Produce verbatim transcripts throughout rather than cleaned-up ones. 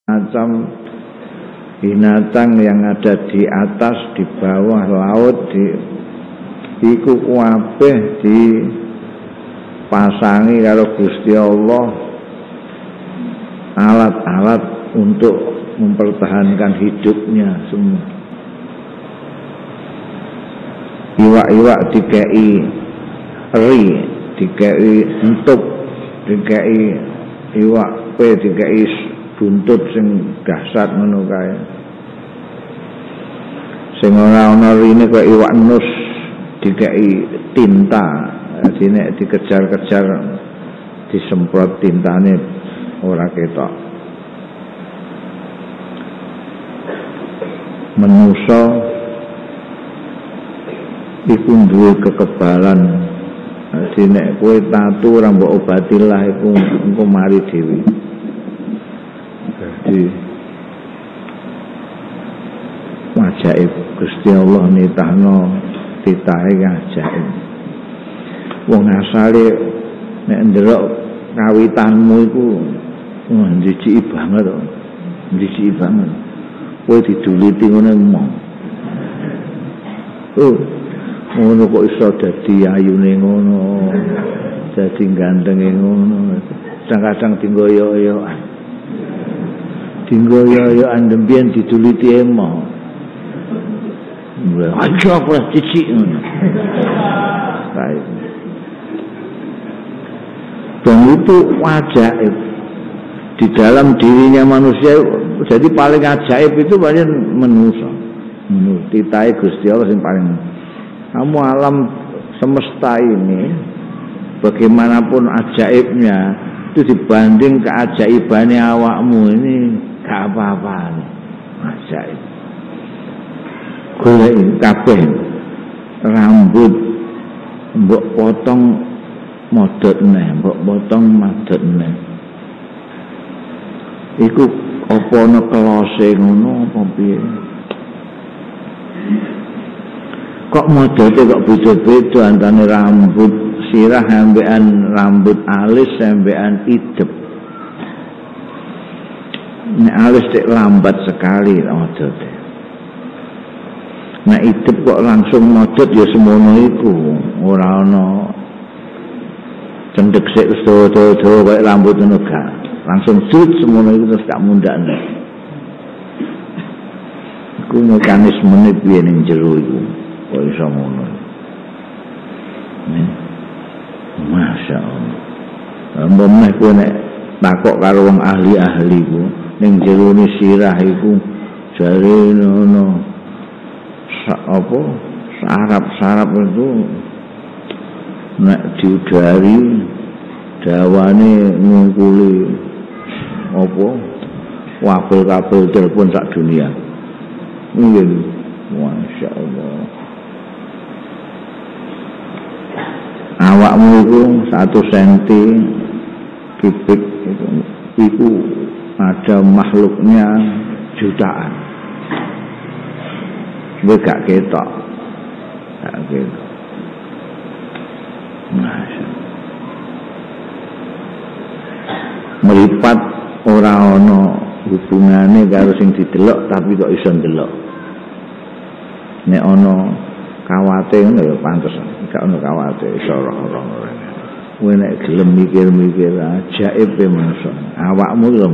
macam binatang yang ada di atas, di bawah laut, di iku kabeh dipasangi karo Gusti Allah alat-alat untuk mempertahankan hidupnya semua. Iwak-iwak dikei ri, dikei entuk, dikei iwak pe, dikei buntut sing dahsyat ngono kae. Sing ora ana rine kaya iwak nus dikei tinta, dene dikejar-kejar disemprot tintane ora ketok. Manusa iku duwe kekebalan. Dadi nek kowe tatu ora mbok obatilah iku engko mari dhewe. Dadi ajaib Gusti Allah nitahno titahe ajaib. Wong asale nek ndelok kawitanmu iku wah njijiki banget to. Njijiki banget. Kowe diduliti ngene mong. Oh, ngono kok iso dadi ayune ngono. Dadi gantenge ngono. Kadang-kadang dinggoyo-yoan. Dinggoyo-yoan dembien diduliti emo. Aja apa cicik ngono. Baik. Dan itu ajaib di dalam dirinya manusia. Jadi paling ajaib itu paling manusia. Menurut titahe Gusti Allah yang paling. Kamu alam semesta ini bagaimanapun ajaibnya itu dibanding keajaibannya awakmu ini gak apa-apa. Ajaib. Golek kabeh rambut mbok potong modot neh, mbok potong madot neh. Iku apa ana kelose ngono apa piye? Kok modote kok beda-beda antane rambut sirah ambekan rambut alis ambekan idep. Nek alis tek lambat sekali modote. Nah idep kok langsung modot ya semono iku, ora ana cendhek sik sedo-sedo kaya rambut ngono gak. Langsung sud semono iku terus gak mundakne. Iku mekanismene piye ning jero iku. Kok iso ngono. Masya Allah. Mbah kowe nek takok karo wong ahli-ahli ku ning jerone sirah iku jare ngono. Apa sarap-sarap itu nek diudari dawane ngungkuli apa kabel-kabel telepon sak dunia. Nggih, Masya Allah. Awakmu itu satu senti kubik itu, itu ada makhluknya jutaan. Gue gak ketok, gak ketok. Masya. Meripat ora ana hubungane karo sing didelok tapi kok iso ndelok. Nek ana kawate ngono ya pantes, gak ana kawate iso ora-ora. Kowe nek gelem mikir-mikir ajaib e manungsa. Awakmu lho.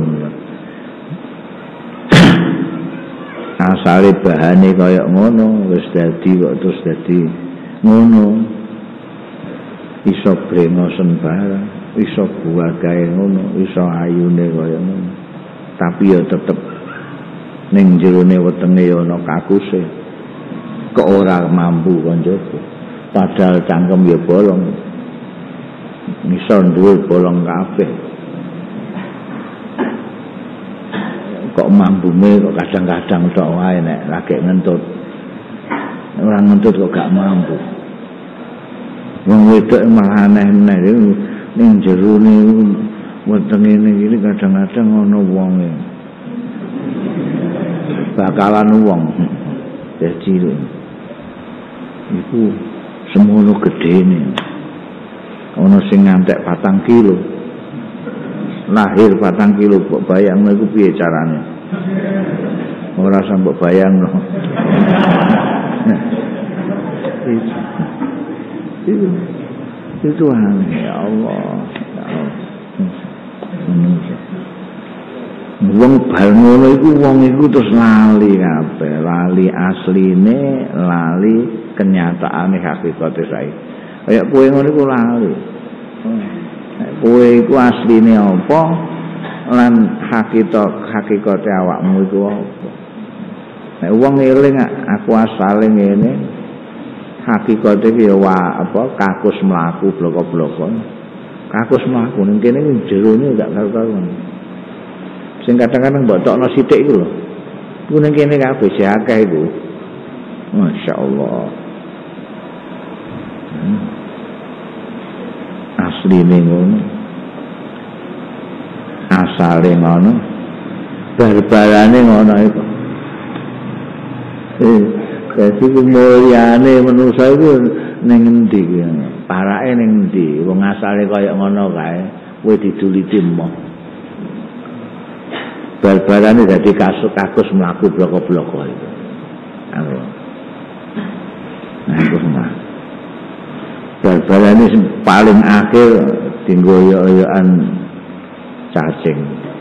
Asale bahane kaya ngono wis dadi kok terus dadi ngono. Iso brengosen barang, iso buagae ngono, iso ayune kaya ngono. Tapi ya tetep ning jerone wetenge ya ana kakuse. Kok ora mampu kon njogo. Padahal cangkem ya bolong. Ngisor dhuwur bolong kabeh. Kok mampume kok kadang-kadang tok wae nek lagi ngentut. Ora ngentut kok gak mampu. Wong wedok malah aneh-aneh ning jerone wetenge ning iki kadang-kadang ana wonge. Bakalan wong. Dadi iku semono gedene. Ana sing ngantek patang kilo. lahir patang kilo mbok bayangno iku piye carane. Ora sampe bayangno. Itu itu aneh ya Allah. Wong bal ngono iku wong iku terus lali kabeh, lali asline, lali kenyataane hakikate saiki. Kaya kowe ngono iku lali. Kowe iku asline apa lan hakikat hakikate awakmu iku apa. Nek wong eling aku asale ngene, hakikate iki ya apa kakus mlaku bloko-bloko. Kakus mlaku ning kene jerone gak karu-karuan. Sing kadang-kadang mbok tokno sithik iku lho. Ku ning kene kabeh akeh iku. Masyaallah. Hmm. Asline ngono. Asale ngono. Barbarane ngono iku. Eh, dadi kumulyane manusa iku ning endi ki? Parake ning endi? Wong asale kaya ngono kae, kowe diduliti moh. Bal-balane dadi kasus-kasus mlaku bloko-bloko itu. Aku. Aku mah. Bal-balane paling akhir dinggoyo-oyokan cacing.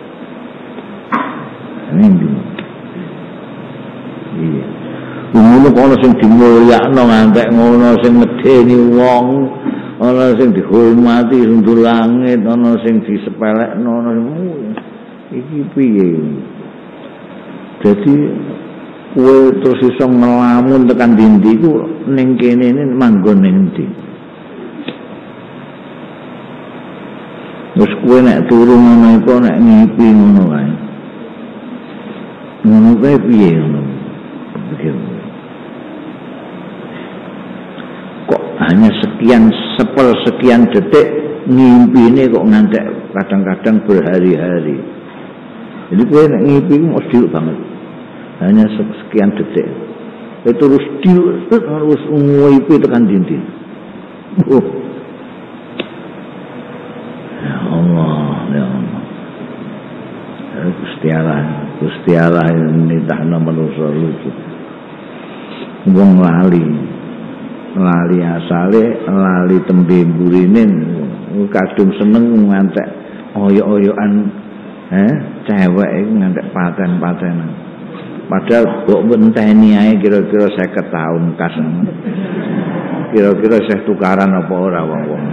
Ini. Iya. Ngono kono sing dimulyakno ngantek ngono sing medeni wong, ana sing dihormati sundul langit, ana sing disepelekno, ana iki piye? Dadi kowe terus iso ngelamun tekan dindi ku ning kene ini manggon ning ndi? Terus kowe nek turu ngono iku nek ngipi ngono kae. Ngono kae piye ngono? Kok hanya sekian sepersekian detik ngimpine kok ngantek kadang-kadang berhari-hari. Jadi kowe nek ngipi mesti banget. Hanya sekian detik. Kowe terus terus ngipi tekan dindi. Oh. Ya Allah, ya Allah. Gusti Allah, Gusti Allah nitahna manusa lucu. Wong lali. Lali asale, lali tembe burine kadung seneng ngantek oyok-oyokan eh cewek iku ngantek paten-patenan. Padahal mbok menteni ae kira-kira seket taun kas. Kira-kira isih tukaran apa ora wong-wong.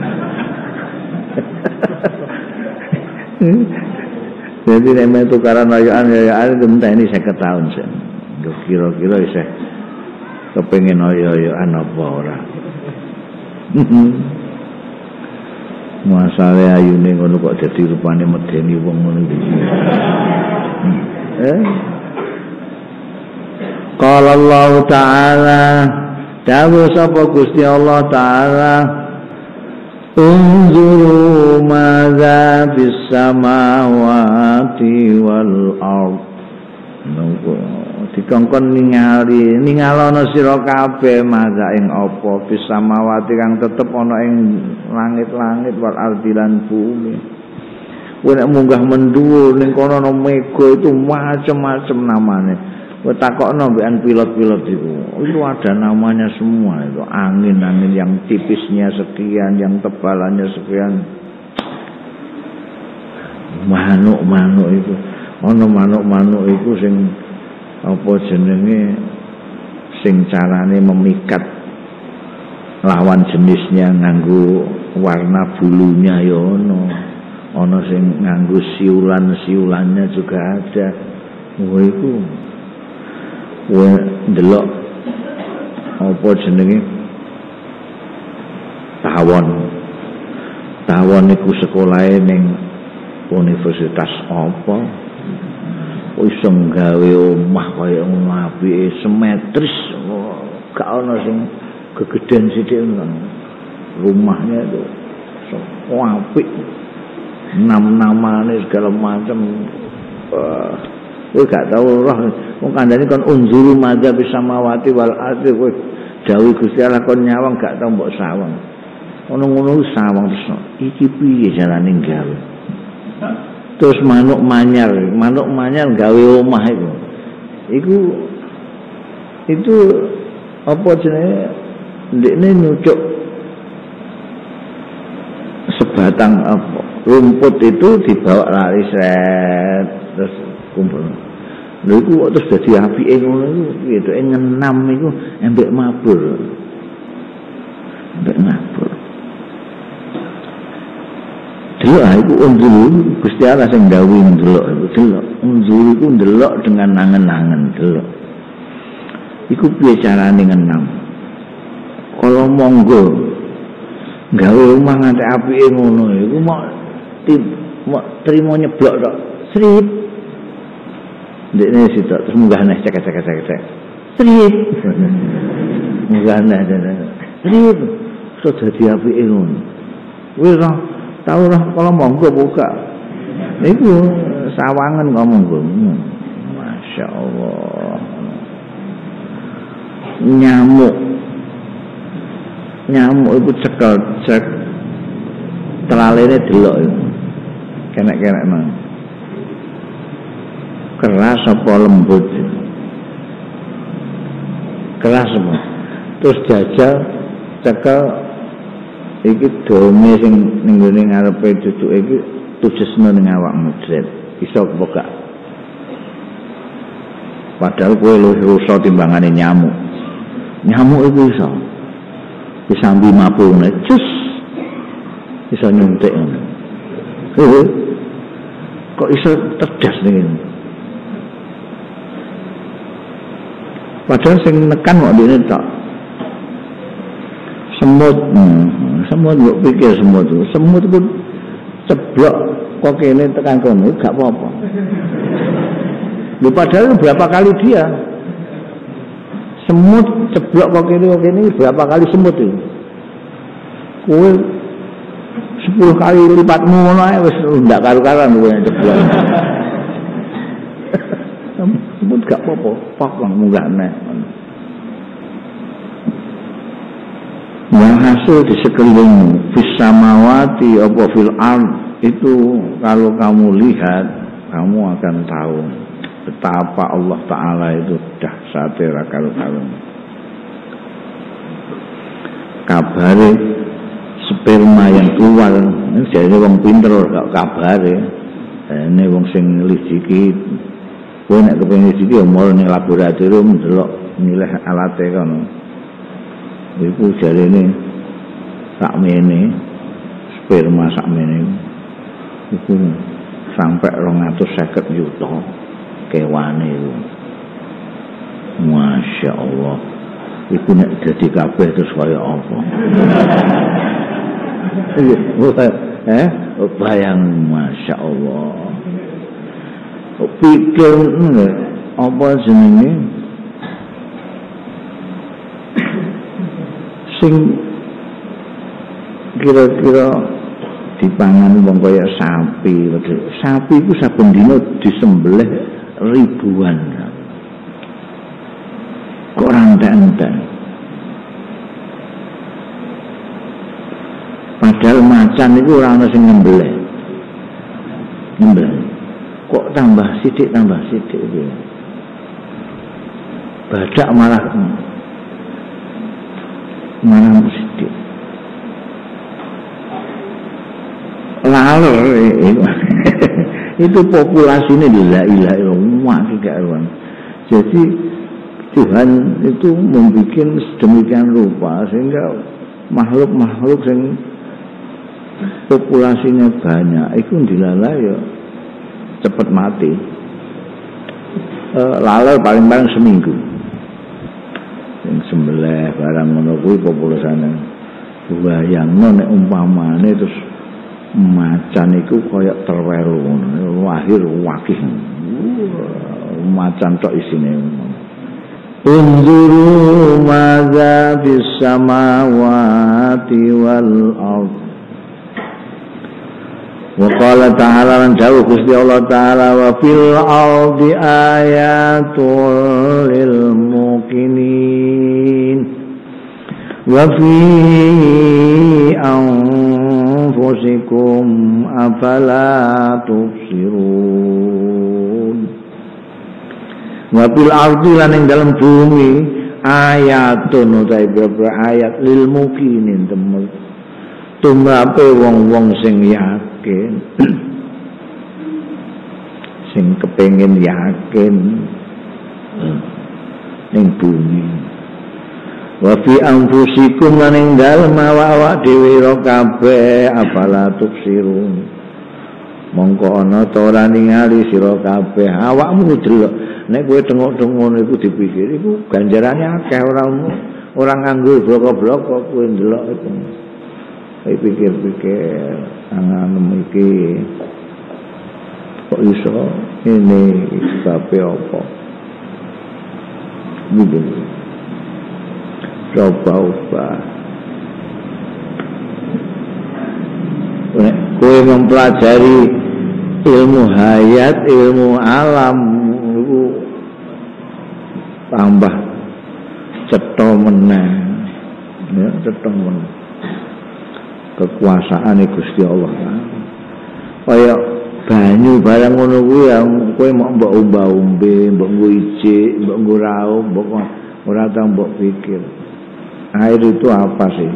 Jadi nek tukaran oyokan-oyokan itu menteni seket taun sih. Kira-kira isih kepengin oyo-oyokan apa ora. Masale ayune ngono kok dadi rupane medeni wong ngono iki. Eh? Qala Allah Ta'ala, dawuh sapa Gusti Allah Ta'ala, unzuru madza fis samawati wal ardh. Dikongkon ningali ningalono sira kabeh maza ing apa fis samawati kang tetep ana ing langit-langit wal ardi lan bumi. Kowe nek munggah mendhuwur ning kono ana mega itu macam-macam namanya. Kowe takokno mbekan pilot-pilot itu. Itu ada namanya semua itu. Angin-angin yang tipisnya sekian, yang tebalannya sekian. Manuk-manuk itu. Ana manuk-manuk itu sing apa jenenge sing carane memikat lawan jenisnya nganggo warna bulunya ya ono. Ana sing nganggo siulan-siulannya juga ada. Wah iku wah ndelok apa jenenge tawon. Tawon iku sekolahe ning universitas apa? Iso gawe omah kaya ngono apike simetris, gak ana sing gegeden sithik rumahnya itu apik, nam-namane segala macam. Kowe gak tau roh wong kandhane kon unzuru madza bis samawati wal ardi, kowe dawuh Gusti Allah kon nyawang gak tau mbok sawang. Ono ngono sawang terus iki piye jarane gawe. Terus manuk manyar, manuk manyar gawe omah iku. Iku itu apa jenenge ndekne nyucuk sebatang apa rumput itu dibawa lari set terus kumpul. Lha iku terus dadi apike ngono iku gitu ngenam iku embek mabur. Embek mabur. Delok iku unzur Gusti Allah sing dawuh ndelok iku delok. Unzur iku ndelok dengan nangen-nangen delok. Iku piye carane ngenam? Kalau monggo gawe omah nganti apike ngono iku mau mau trimo nyeblok tok. Srip. Ndekne sitok terus munggah neh cek-cek-cek. Srip. Munggah neh. Srip. So dadi apike ngono. Wis tau ora kalau monggo buka. Iku sawangan kok monggo. Masya Allah. Nyamuk. Nyamuk iku cekel cek telalene delok iku. Kenek-kenek nang. Keras apa lembut. Keras apa? Terus jajal cekel iki dome sing ning ngene ngarepe cucuk iki tujesno ning awakmu dret iso buka. Padahal kowe luwih rusa timbangane nyamuk. Nyamuk iku iso. Bisa ambil mapune cus. Iso nyuntik ngono. Heeh. Kok iso cerdas ning. Padahal sing nekan kok dene tok. Semut, hmm. semut mbok pikir semut itu, semut itu ceblok kok kene tekan kono gak apa-apa. Lho padahal berapa kali dia semut ceblok kok kene kok kene berapa kali semut itu. Kowe sepuluh kali lipatmu ngono ae wis ndak karo-karan kowe ceblok. Semut gak apa-apa, pak lang munggah neh. Yang hasil di sekelilingmu fis samawati apa fil ard itu kalau kamu lihat kamu akan tahu betapa Allah Ta'ala itu dahsyatnya karu-karu. Kabare sperma yang keluar ini jadi wong pinter gak kabare ini wong sing lijiki kowe nek kepengin lijiki ya mul ning laboratorium delok milih alate kono. Iku jarene sakmene sperma sakmene iku sampai dua ratus lima puluh juta kewane iku. Masya Allah. Iku nek dadi kabeh terus kaya apa? Eh, bayang Masya Allah. Pikir apa jenenge? Sing kira-kira dipangan wong kaya sapi, sapi iku saben dina disembelih ribuan. Kok ora entek-entek. Padahal macan itu ora ana sing nyembelih. Nyembelih. Kok tambah sithik tambah sithik iki. Badak malah mana sedih lalu itu populasinya la ilaha illallah karuan. Jadi Tuhan itu membuat sedemikian rupa sehingga makhluk-makhluk yang populasinya banyak itu dilala ya cepat mati. E, lalu paling-paling seminggu yang sembelih barang ngono kuwi populasane bayangno nek umpamane terus macan iku kaya terweru ngono lahir wakih macan tok isine unzuru madza bis samawati wal ard wa qala ta'ala lan jauh Gusti Allah Ta'ala wa fil ardi ayatul lil muqinin wa fi anfusikum afala tubsirun tubsirun. Wa fil ardi lan ing dalem bumi ayatun utawi beberapa ayat lil mukminin temel tumrape wong-wong sing yakin sing kepengin yakin ning bumi. Wa fi anfusikum lan ing dalem awak dhewe ro kabeh apala tubsirun. Mongko ana ta ora ningali sira kabeh awakmu delok nek kowe tengok-tengok ngono iku dipikir iku ganjarane akeh ora ora nganggo bloko-bloko kowe ndelok iku. Kowe pikir-pikir angan iki kok iso ini sebabnya apa? Begini. Coba ubah. Kowe mempelajari ilmu hayat, ilmu alam itu tambah cetha meneh. Ya, cetha meneh. Kekuasaan Gusti Allah. Kaya banyu barang ngono kuwi kowe mok mbok umba-umbe, mbok nggo ijik, mbok nggo raup, mbok ora tau mbok pikir. Air itu apa sih?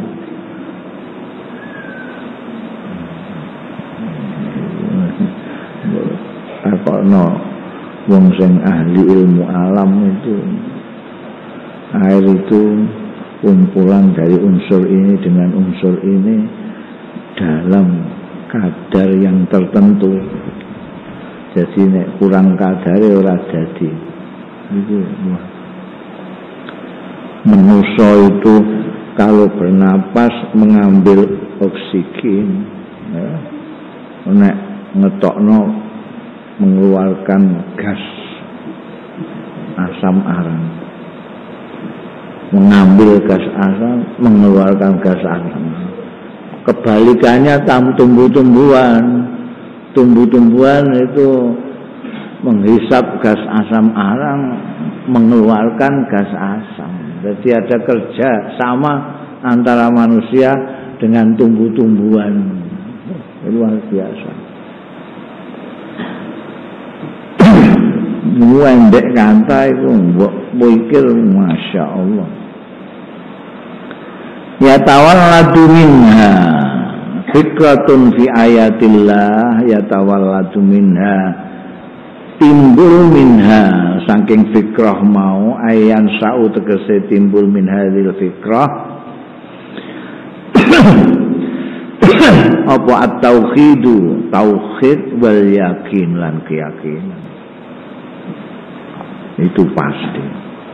Takono wong sing ahli ilmu alam itu. Air itu kumpulan dari unsur ini dengan unsur ini dalam kadar yang tertentu. Jadi nek kurang kadare ora dadi. Itu manusia itu kalau bernapas mengambil oksigen, ya, nek ngetokno mengeluarkan gas asam arang, mengambil gas asam, mengeluarkan gas asam. Kebalikannya tumbuh-tumbuhan, tumbuh-tumbuhan itu menghisap gas asam arang, mengeluarkan gas asam. Jadi ada kerja sama antara manusia dengan tumbuh-tumbuhan. Luar biasa. Wendek kanta itu mbok mikir masya Allah. Ya tawalladu minha fikratun fi ayatillah, ya tawalladu minha timbul minha saking fikrah mau ayan sa'u tegese timbul min hadhil fikrah apa at-tauhidu tauhid wal yakin lan keyakinan itu pasti.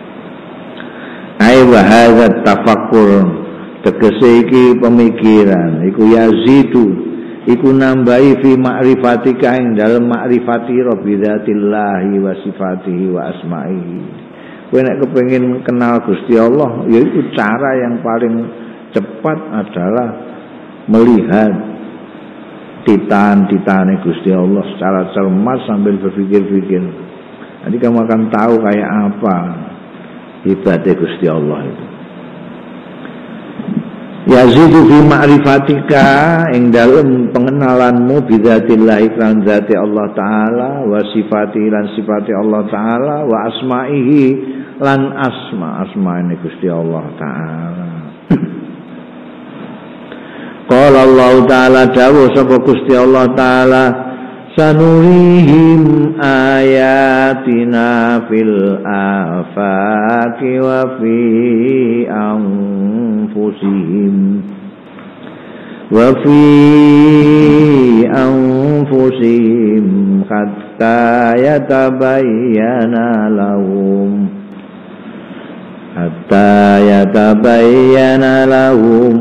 Ai wa hadza tafakkur tegese iki pemikiran iku yazidu iku nambahi fi ma'rifatika ing dalem ma'rifati rabbidzatillahi wa sifatihi wa asma'ihi. Kowe nek kepengin kenal Gusti Allah yaiku cara yang paling cepat adalah melihat titan-titane Gusti Allah secara cermat sambil berpikir-pikir. Nanti kamu akan tahu kayak apa hebatnya Gusti Allah itu. Yazidu fi ma'rifatika ing dalem pengenalanmu bidzatillahi kan zati Allah taala wa sifati lan sifati Allah taala wa asma'ihi lan asma asma'ine Gusti Allah taala. Qala Allah taala dawuh sapa Gusti Allah taala sanurihim ayatina fil afaqi wa fi anfusihim wa fi anfusihim hatta yatabayyana lahum hatta yatabayyana lahum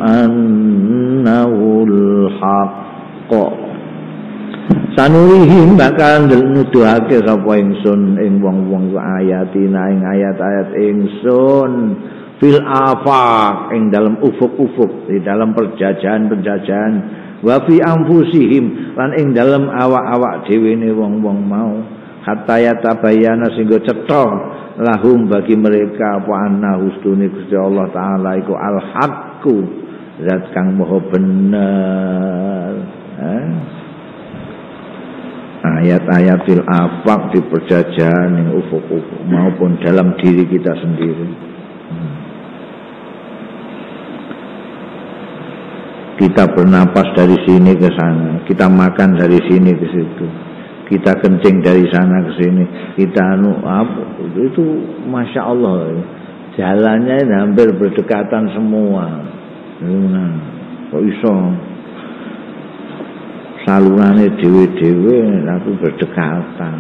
annahul haqq. Sanurihim bakal nuduhake sapa ingsun ing wong-wong ayatina ing ayat-ayat ingsun fil afaq ing dalam ufuk-ufuk di dalam perjajahan-perjajahan wa fi anfusihim lan ing dalam awak-awak dhewe ne wong-wong mau hatta yatabayyana singgo cetha lahum bagi mereka apa anna hustune Gusti Allah taala iku al haqqu zat kang maha bener. eh? ayat-ayat fil afaq di perjajahan yang ufuk-ufuk maupun dalam diri kita sendiri. Kita bernapas dari sini ke sana, kita makan dari sini ke situ, kita kencing dari sana ke sini, kita anu apa itu, masya Allah, jalannya hampir berdekatan semua. Nah, kok iso salurane dhewe-dhewe tapi berdekatan.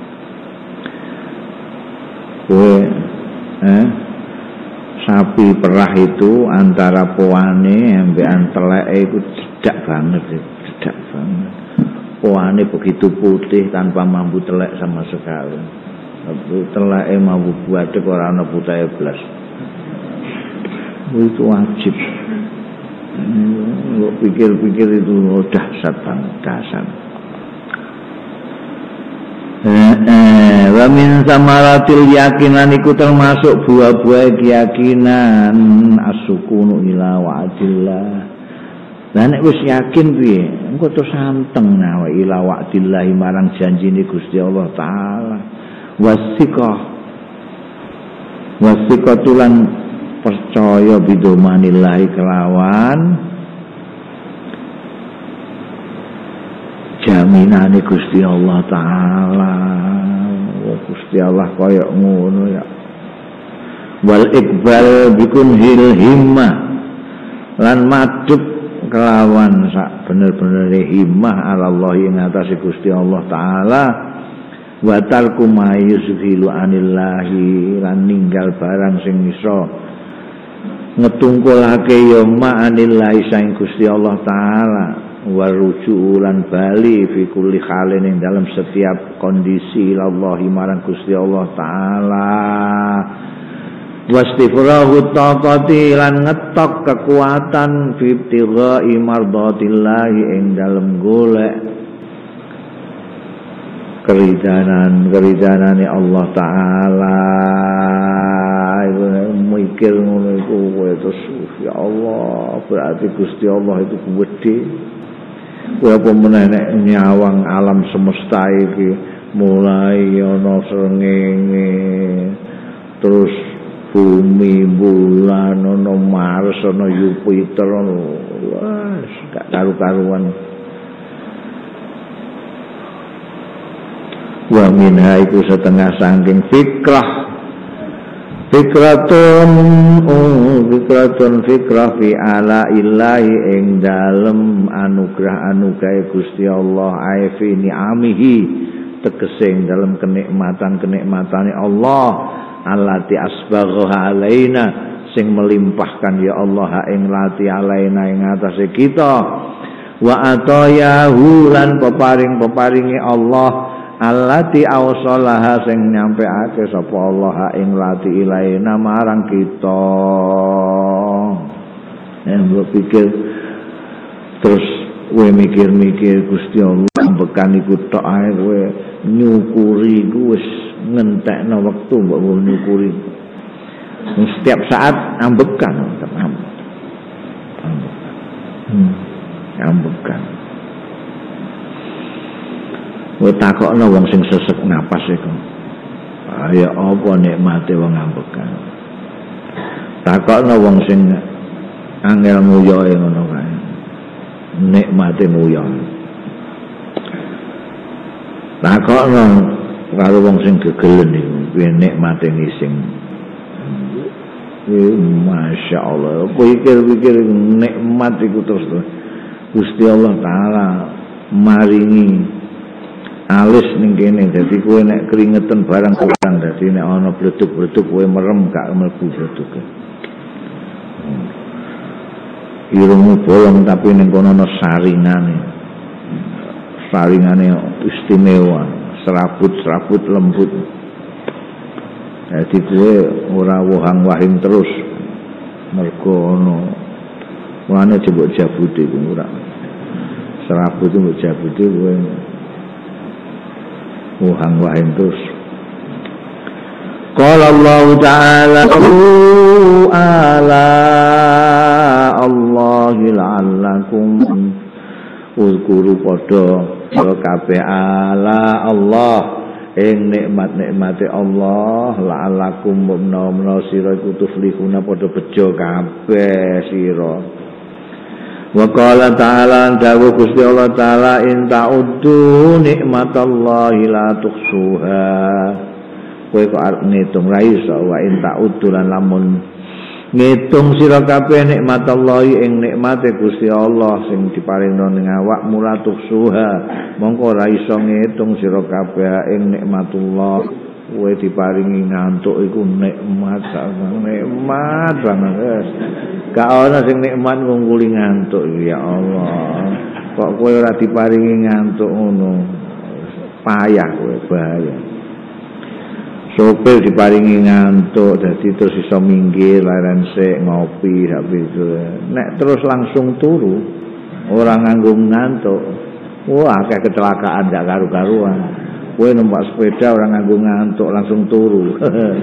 Kowe eh sapi perah itu antara poane ambekan teleke iku cedak banget, cedak banget. Poane begitu putih tanpa mampu telek sama sekali. Teleke mampu buadek ora ana putahe blas. Itu wajib. Nggak pikir-pikir itu oh, dahsyat banget, dahsyat. Wa min samaratil yakinan iku termasuk buah-buah keyakinan as-sukunu ila wa'dillah. Lah nek wis yakin piye? Engko terus santeng nawa ila wa'dillah marang janjine Gusti Allah taala. Wasiqah. Wasiqah tulan percaya bidomanillahi kelawan jaminane Gusti Allah taala. Gusti Allah kaya ngono ya. Wal iqbal bikunhil himmah lan madhep kelawan sak bener-bener himmah Allah ing atase Gusti Allah taala. Wa tarku ma yusghilu anillahi lan ninggal barang sing iso ngetungkulake ya ma'anillahi saing Gusti Allah taala. Waruju lan bali fi kulli halin ing dalam setiap kondisi Allah marang Gusti Allah taala. Wastifrahu taqati lan ngetok kekuatan fi ibtigha'i mardatillahi ing dalam golek keridanan keridanane Allah taala. Iku mikir ngono iku terus ya Allah, berarti Gusti Allah itu gede. Kowe apa meneh nek nyawang alam semesta iki mulai ana srengenge terus bumi bulan ana Mars ana Jupiter ana wah gak karu-karuan. Wa minha iku setengah saking fikrah fikratun oh fikratun fikrah fi ala illahi ing dalem anugerah-anugerah Gusti Allah ai fi ni'amihi tegese ing dalem kenikmatan-kenikmatane Allah allati asbaghaha alaina sing melimpahkan ya Allah ing lati alaina ing atase kita wa atayahu lan peparing-peparinge Allah allati awsalaha sing nyampeake sapa Allah ing lati ilaina marang kita. Nek mbok pikir terus kowe mikir-mikir Gusti Allah ambekan iku tok ae kowe nyukuri iku wis ngentekno wektu mbok nyukuri. Setiap saat ambekan ambekan. Hmm, ambekan. Kowe takokno wong sing sesek napas iku. Ya apa nikmate wong ambekan. Takokno wong sing angel nguyohe ngono kae. Nikmate nguyoh. Takokno karo wong sing gegelen iku, piye nikmate ngising. Eh masya Allah, pikir-pikir nikmat iku terus Gusti Allah taala maringi alis ning kene dadi kowe nek keringetan barang kurang dadi nek ana bleduk-bleduk kowe merem gak mlebu bleduk. Irungmu bolong tapi ning kono ana saringane. Saringane istimewa, serabut-serabut lembut. Dadi kowe ora wohang-wahing terus mergo ana wane jebuk jabute kuwi ora. Serabut itu mbok jabute kowe Wuhang wahing terus. Qala Allah Ta'ala ala Allahi la'allakum uzkuru pada sira kabeh ala Allah ing nikmat-nikmate Allah la'alakum menawa sira iku tuflihuna padha bejo kabeh sira. Wa qala ta'ala dawuh Gusti Allah taala in ta'uddu nikmatallahi la tuhsuha. Kowe kok arep ngitung ra iso wa in ta'uddu lan lamun ngitung sira kabeh nikmatallahi ing nikmate Gusti Allah sing diparingno ning awakmu la tuhsuha. Mongko ra iso ngitung sira kabeh ing nikmatullah. Kowe diparingi ngantuk iku nikmat nikmat banget. Gak ana sing nikmat ngungkuli ngantuk ya Allah. Kok kowe ora diparingi ngantuk ngono. Payah kowe bahaya. Sopir diparingi ngantuk dadi terus iso minggir laren sik ngopi habis itu. Nek terus langsung turu ora nganggo ngantuk. Wah, akeh kecelakaan gak karu-karuan. Kowe numpak sepeda ora nganggo ngantuk langsung turu.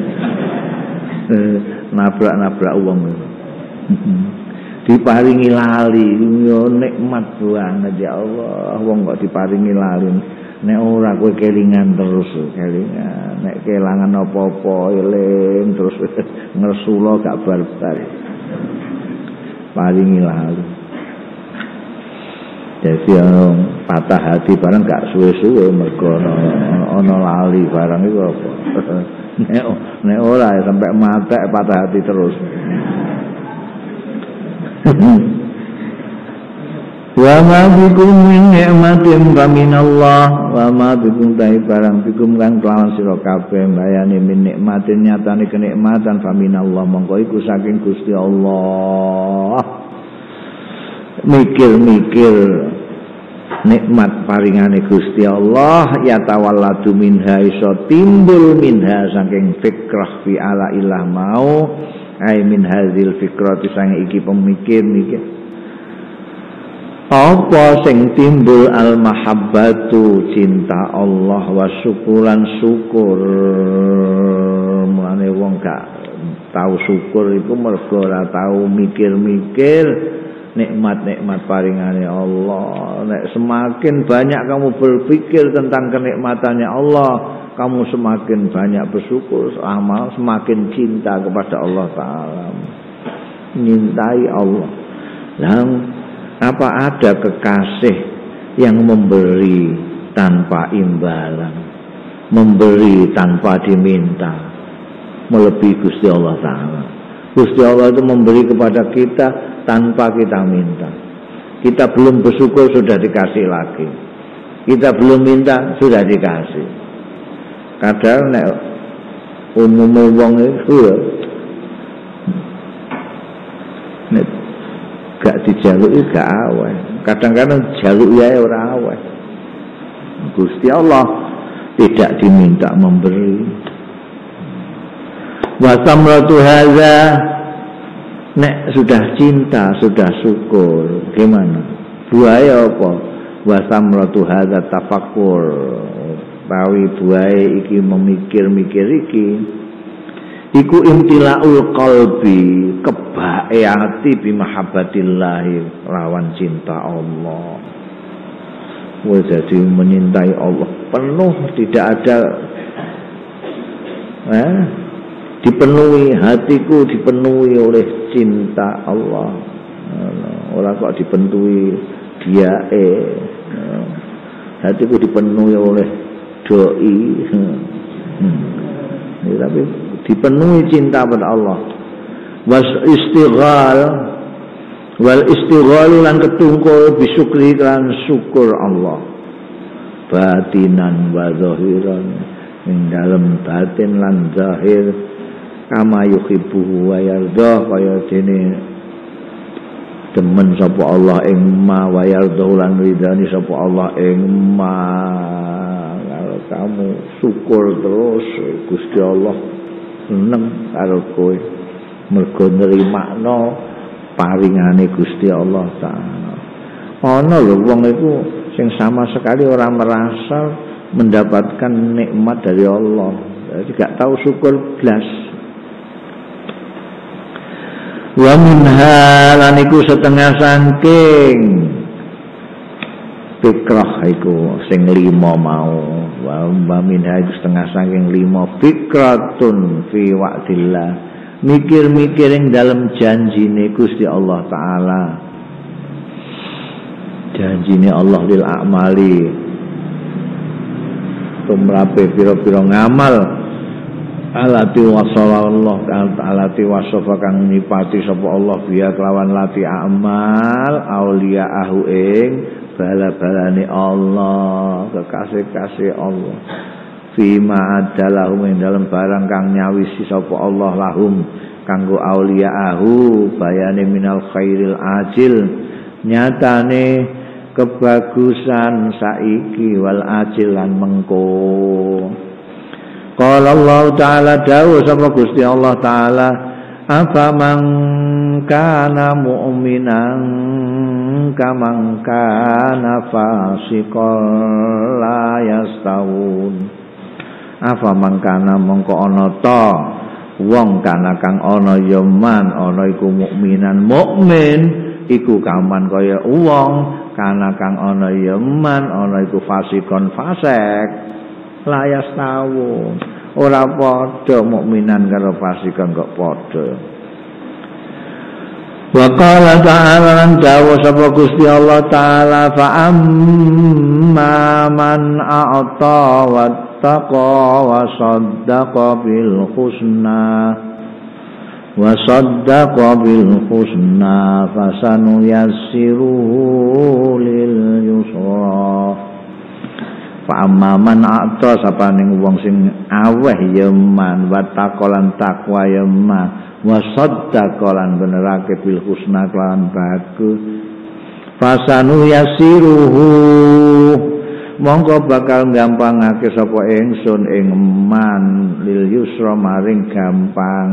Nabrak-nabrak wong. Diparingi lali yo nikmat banget ya Allah. Wong kok diparingi lali nek ora kowe kelingan terus kelingan nek kelangan apa-apa eling terus ngersula gak bar-bar paringi lali. Jadi orang patah hati barang gak suwe-suwe mergo ana lali barang iku apa. Nek nek ora sampai matek patah hati terus. Wa ma bikum min ni'matin fa minallah wa ma bikum ta'i barang bikum kang kelawan sira kabeh bayane min nikmatin nyatane kenikmatan fa minallah mongko iku saking Gusti Allah. Mikir-mikir nikmat paringane Gusti Allah ya tawalladu minha iso timbul minha saking fikrah fi ala ilah mau ai min hadzil fikrati sang iki pemikir-mikir apa sing timbul al mahabbatu cinta Allah wa syukuran syukur. Mulane wong gak tahu syukur iku mergo ora tahu mikir-mikir nikmat-nikmat paringane Allah. Nek semakin banyak kamu berpikir tentang kenikmatannya Allah, kamu semakin banyak bersyukur, amal semakin cinta kepada Allah Ta'ala, menyintai Allah. Dan apa ada kekasih yang memberi tanpa imbalan, memberi tanpa diminta, melebihi Gusti Allah Ta'ala. Gusti Allah itu memberi kepada kita tanpa kita minta. Kita belum bersyukur sudah dikasih lagi. Kita belum minta sudah dikasih. Kadang nek umumnya wong itu ya nek gak dijaluki gak aweh. Kadang-kadang jaluki ae ora aweh. Gusti Allah tidak diminta memberi. Wa samratu hadza nek sudah cinta, sudah syukur, gimana? Buaya apa? Wa samratu hadza tafakkur. Tawi buaya iki memikir-mikir iki. Iku imtilaul qalbi, kebae ati bi mahabbatillah, lawan cinta Allah. Wah, jadi menyintai Allah penuh, tidak ada eh, dipenuhi hatiku dipenuhi oleh cinta Allah. Ora kok dipenuhi dia eh hatiku dipenuhi oleh doi. Hmm. Ya, tapi dipenuhi cinta pada Allah. Was istighal wal istighal lan ketungkul bisyukri lan syukur Allah. Batinan wa zahiran, ing dalem batin lan zahir, kama yuhibbu wa yarda, kaya dene demen sapa Allah ing ma wa yarda lan ridani sapa Allah ing ma. Kalau kamu syukur terus Gusti Allah seneng karo kowe mergo nrimakno paringane Gusti Allah Ta'ala. Ana lho wong iku sing sama sekali orang merasa mendapatkan nikmat dari Allah, jadi gak tahu syukur blas. Wa minha lan iku setengah saking fikrah iku sing lima mau wa minha iku setengah saking lima fikratun fi wa'dillah mikir-mikir ing dalam janjine Gusti Allah taala janjine Allah lil a'mali tumrape pira-pira ngamal alati wasallallahu alati wasafa kang nipati sapa Allah biya kelawan lati amal auliyaahu ing bala-balane Allah kekasih-kasih Allah fima adalahum ing dalam barang kang nyawisi sapa Allah lahum kanggo auliyaahu bayane minal khairil ajil nyatane kebagusan saiki wal ajil lan mengko. Qala Allah taala dawuh sapa Gusti Allah taala afaman kana mu'minan kaman kana fasiqan la yastawun afaman kana mongko ana ta wong kana kang ana ya man ana iku mukminan mukmin iku kaman kaya wong kana kang ana ya man ana iku fasikon fasik layas tahu ora padha mukminan karo fasikon kok padha. Wa qala ta'ala lan dawuh sapa Gusti Allah taala fa amma man a'ta wattaqa wa saddaqa bil husna wa saddaqa bil husna fasanuyassiruhu lil yusra. Fa amman a'ta sapaning wong sing aweh ya man wa taqolan takwa ya man wa saddaqa lan benerake bil husna lan bagus fasanuyassiruhu mongko bakal gampangake sapa ingsun ing man lil yusra maring gampang.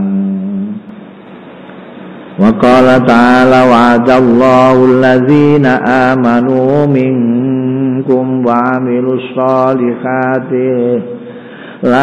Wa qala ta'ala wa'adallahu allazina amanu minkum wa amilus solihati la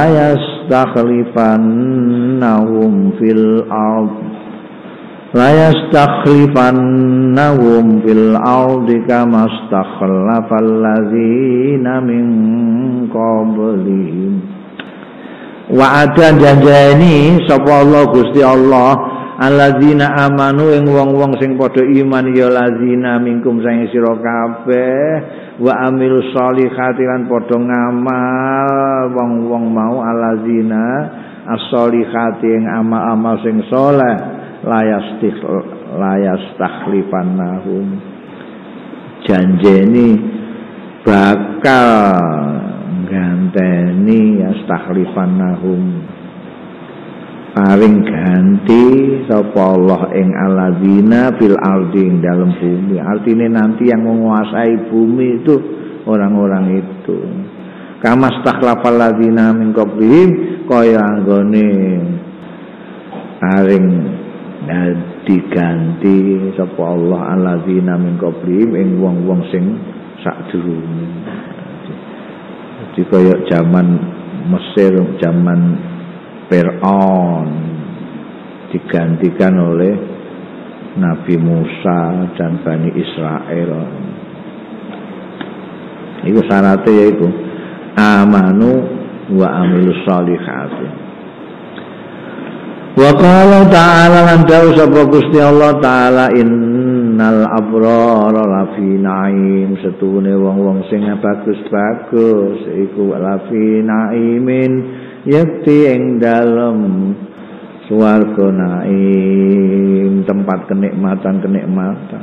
yastakhlifannahum fil ard la yastakhlifannahum fil ardi kama stakhlafal ladzina min qablihim. Wa'ada janjani sapa Allah Gusti Allah alladzina amanu ing wong-wong sing padha iman ya lazina minkum sing sira kabeh wa amilus solihati lan padha ngamal wong-wong mau alladzina as-solihati ing amal-amal sing saleh layastikh layastakhlifannahum janjeni bakal ganteni yastakhlifannahum paring ganti sapa Allah ing alladzina fil ardi ing dalam bumi. Artinya nanti yang menguasai bumi itu orang-orang itu. Kama stakhlafal ladzina min qablihim kaya anggone paring diganti sapa Allah alladzina min qablihim ing wong-wong sing sadurunge. Jadi kaya zaman Mesir, zaman Fir'aun digantikan oleh Nabi Musa dan Bani Israel. Itu syaratnya yaitu amanu wa amilus solihati. Wa qala ta'ala lan dawuh sapa Gusti Allah taala innal abrara lafi naim setune wong-wong sing bagus-bagus iku lafi naimin yakti ing dalem swarga naim tempat kenikmatan-kenikmatan.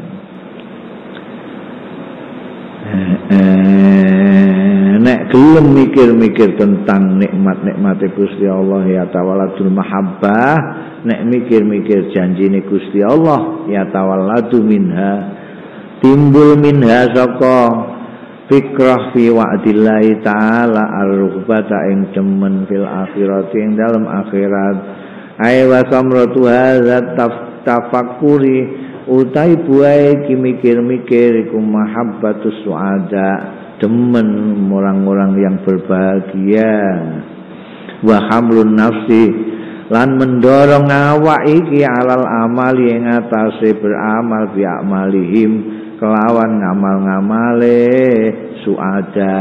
Nek gelem mikir-mikir tentang nikmat-nikmate Gusti Allah ya tawaladul mahabbah, nek mikir-mikir janjine Gusti Allah ya tawalladu minha timbul minha saka fikrah fi wa'dillahi ta'ala ar-rughbata ing demen fil akhirati ing dalam akhirat ay wa samratu hadza tafakkuri utai buai ki mikir-mikir iku mahabbatus suada demen orang-orang yang berbahagia wa hamlun nafsi lan mendorong awak iki alal amali ing atase beramal bi amalihim kelawan ngamal-ngamale suada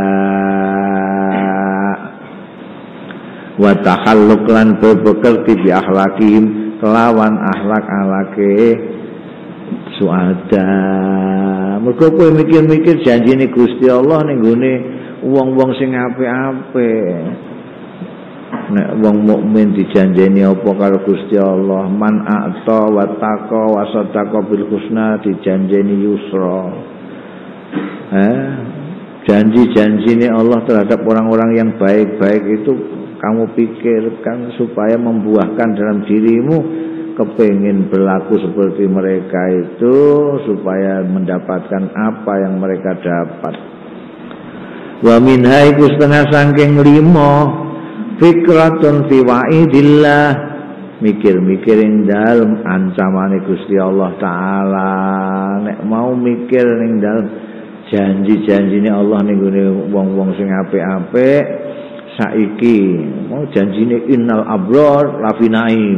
wa takhalluq lan bebekerti bi akhlaqihim kelawan akhlak-akhlake suada. Mergo kowe mikir-mikir janjine Gusti Allah ning gone wong-wong sing apik-apik. Nek wong mukmin dijanjeni apa karo Gusti Allah, man a'ta wa taqa wa sadaqa bil husna dijanjeni yusra. Eh, janji-janjine Allah terhadap orang-orang yang baik-baik itu kamu pikirkan supaya membuahkan dalam dirimu kepingin berlaku seperti mereka itu supaya mendapatkan apa yang mereka dapat. Wa minha iku setengah saking lima fikratun fi wa'idillah mikir-mikir ing dalem ancamane Gusti Allah taala. Nek mau mikir ning dalem janji-janjine Allah ning gone wong-wong sing apik-apik saiki mau janjine innal abrar lafi naim.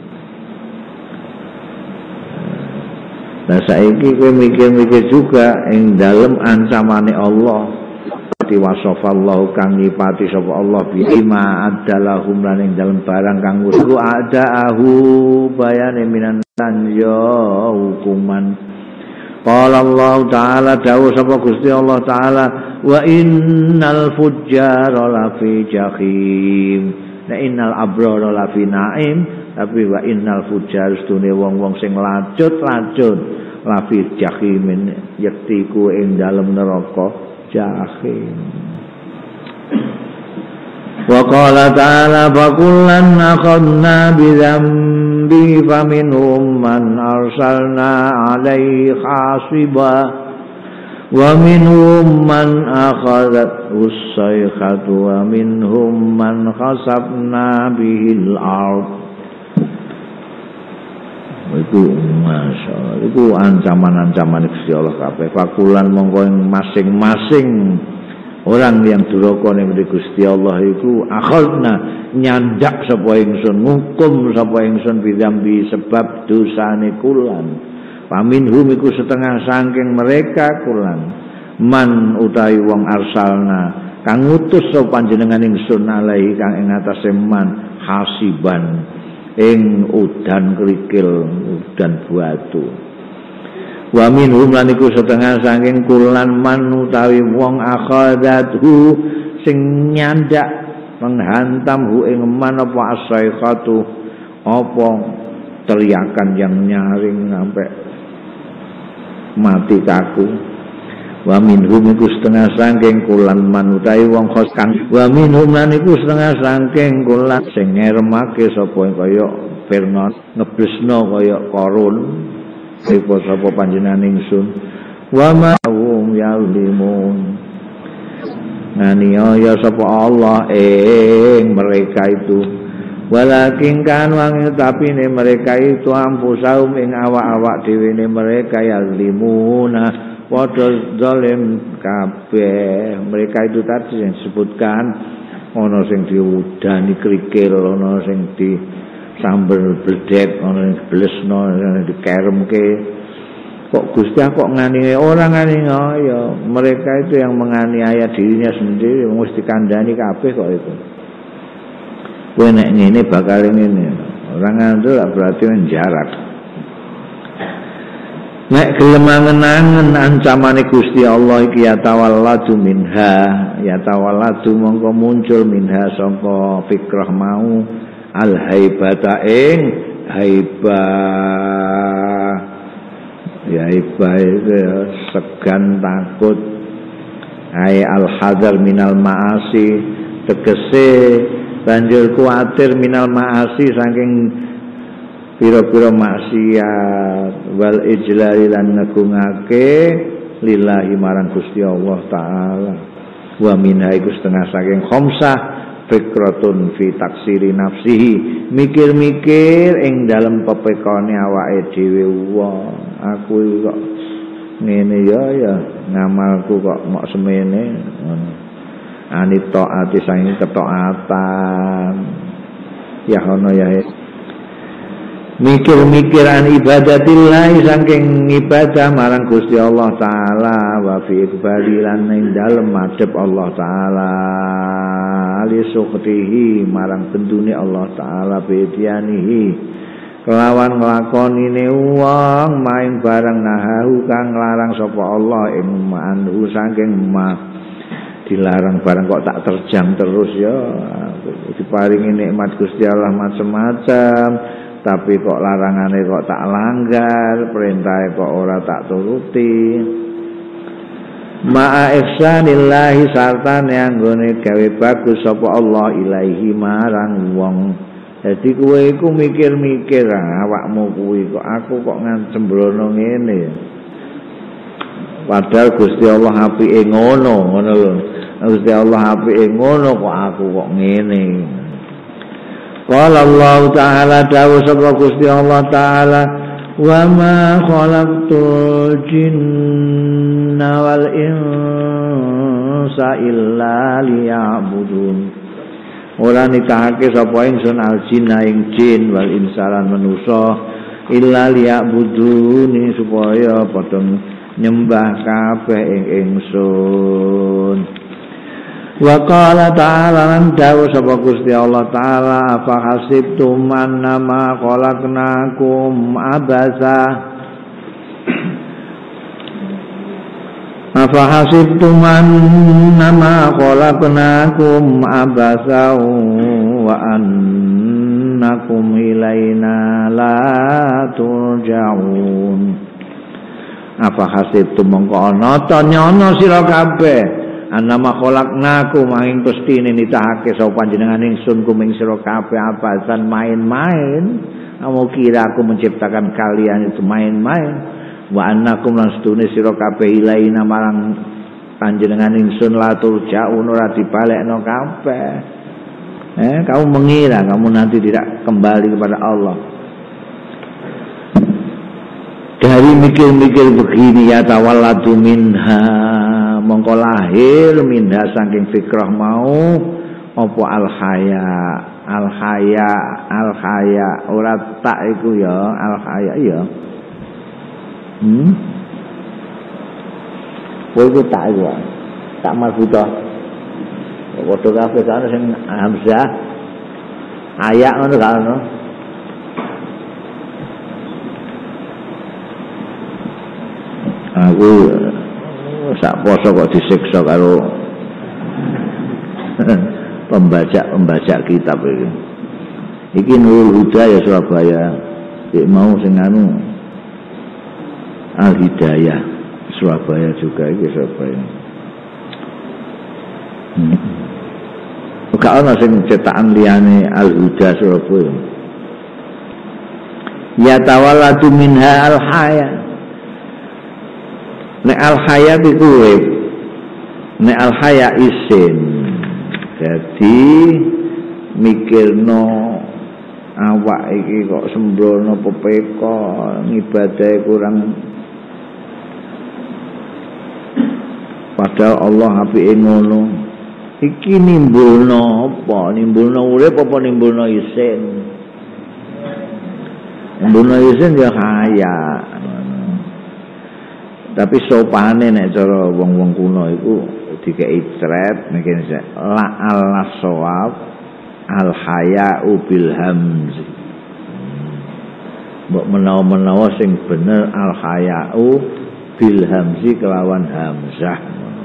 Nah saiki kowe mikir-mikir juga ing dalem ancamane Allah. Wasofallahu kang nyipati sapa Allah bima adalahum lan ing dalem barang kang wis adaahu bayane minan tanyo hukuman. Qala Allah taala dawuh sapa Gusti Allah taala wa innal fujjara lafi jahim. Nah innal abrara lafi naim tapi wa innal fujjar stune wong-wong sing lacut-lacut lafi jahim yektiku ing dalem neraka jahim. Wa qala ta'ala fakullan akhadna bidzambi faminhum man arsalna alaihi hasiba wa minhum man akhadathu as-sayhatu wa minhum man khasafna bihil ard. Itu masyaallah itu ancaman-ancaman Gusti Allah kabeh. Fakulan mongko masing-masing orang yang duraka ning Gusti Allah iku akhadna nyandak sapa ingsun ngukum sapa ingsun bidzambi sebab dosane kulan. Paminhum iku setengah saking mereka kulan man utawi wong arsalna kang ngutus sapa panjenengan ingsun alaihi kang ing atase man hasiban ing udan kerikil udan batu. Wa minhum lan iku setengah saking kulan man utawi wong akhadathu sing nyandak menghantam hu ing man apa as-sayhatu apa teriakan yang nyaring sampai mati kaku. Wa minhum iku setengah saking kulan man utawi wong khos kang wa minhum lan iku setengah saking kulan sing ngeremake sapa kaya Fir'aun ngeblesno kaya Qarun sapa sapa panjenengan ingsun wa ma hum ya'lamun nganiaya sapa Allah ing mereka itu walakin kan wang tapi ne mereka itu ampusaum ing awak-awak dhewe ne mereka ya'limuna padha zalim kabeh. Mereka itu tadi yang disebutkan ana sing diudani krikil, ana sing disambel bledek, ana sing blesno, ana dikeremke. Kok Gusti kok nganiaya orang nganiaya ya mereka itu yang menganiaya dirinya sendiri wis dikandani kabeh kok itu. Kowe nek ngene bakal ngene. Orang ngandel berarti menjarak. Nek gelem angen-angen ancamane Gusti Allah iki ya tawalladu minha ya tawalladu mongko muncul minha sangka fikrah mau al haibata ing haibah ya haibah itu segan takut ai al hadar minal maasi tegese banjur kuatir minal maasi saking pira-pira maksiat wal ijlali lan ngagungake lillahi marang Gusti Allah taala wa minha iku setengah saking khamsah fikratun fi taksiri nafsihi mikir-mikir ing dalem pepekane awake dhewe wong aku kok ngene ya ya ngamalku kok mok semene ngono anita ati saking ketaatan ya ono ya mikir-mikiran ibadatillah saking ibadah marang Gusti Allah taala wa fi iqbali lan ing dalem madhep Allah taala ali sukhtihi marang bendune Allah taala bedianihi kelawan nglakonine wong main barang nahahu kang larang sapa Allah ing manhu saking ma dilarang barang kok tak terjang terus ya diparingi nikmat Gusti Allah macam-macam tapi kok larangane kok tak langgar, perintahe kok ora tak turuti. Ma'a ihsanillahi sartane anggone gawe bagus sapa Allah ilaihi marang wong. Dadi kowe iku mikir-mikir awakmu kuwi kok aku kok ngancembrono ngene. Padahal Gusti Allah apike ngono, ngono lho. Gusti Allah apike ngono kok aku kok ngene. Qala Allah Ta'ala dawuh sapa Gusti Allah Ta'ala wa ma khalaqtul jinna wal insa illa liya'budun. Ora nikahake sapa ingsun al jinna ing jin wal insa lan manusa illa liya'budun supaya padha nyembah kabeh ing ingsun. Wa qala ta'ala lan dawuh sapa Gusti Allah taala fa hasibtum annama khalaqnakum abasa afa hasibtum annama khalaqnakum abasa wa annakum ilaina la turja'un. Apa hasibtum mongko ana ta nyono sira kabeh annama khalaqnakum maing pestine nitahake sapa panjenengan ingsun kuming sira kabeh abasan main-main. Kamu kira aku menciptakan kalian itu main-main? Wa annakum lan stune sira kabeh ilaina marang panjenengan ingsun la turja'un ora dibalekno kabeh. Eh, kamu mengira kamu nanti tidak kembali kepada Allah. Dari mikir-mikir begini ya tawalladu minha mongko lahir minha saking fikrah mau apa al haya al haya al haya ora tak iku ya al haya ya hmm kowe ku tak iku tak marbuta padha kabeh kan sing hamzah haya ngono kan ono aku sak poso kok disiksa karo pembajak-pembajak kitab iki. Iki Nurul Huda ya Surabaya. Dik mau sing anu Al Hidayah Surabaya juga iki Surabaya. Hmm. Kok ana sing cetakan liyane Al Huda Surabaya. Ya tawallatu minha al haya. Nek al haya iku urip. Nek al haya isin. Jadi mikirno awak iki kok sembrono pepeko ngibadahe kurang padahal Allah apike ngono. Iki nimbulno apa? Nimbulno urip apa nimbulno isin? Nimbulno isin ya haya. Tapi sopane nek cara wong-wong kuno iku dikei tret mungkin la al sawab al haya'u bil hamz. Mbok menawa-menawa sing bener al haya'u bil hamzi kelawan hamzah.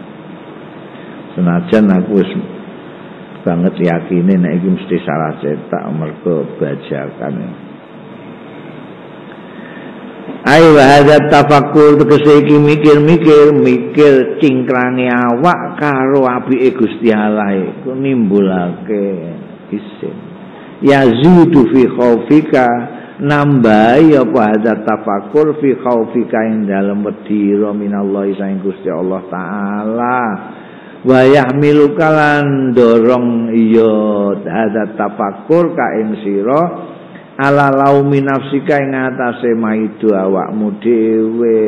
Senajan aku wis banget yakine nek iki mesti salah cetak mergo bajakan. Ayo hadza tafakkur tegese iki mikir-mikir mikir cingkrange awak karo apike Gusti Allah iku nimbulake isin yazidu fi khaufika nambahi apa hadza tafakkur fi khaufika ing dalem wedira minallahi saing Gusti Allah taala wa yahmilu kalan dorong iya hadza tafakkur ka ing sira ala laumi nafsika ing atase maido awakmu dhewe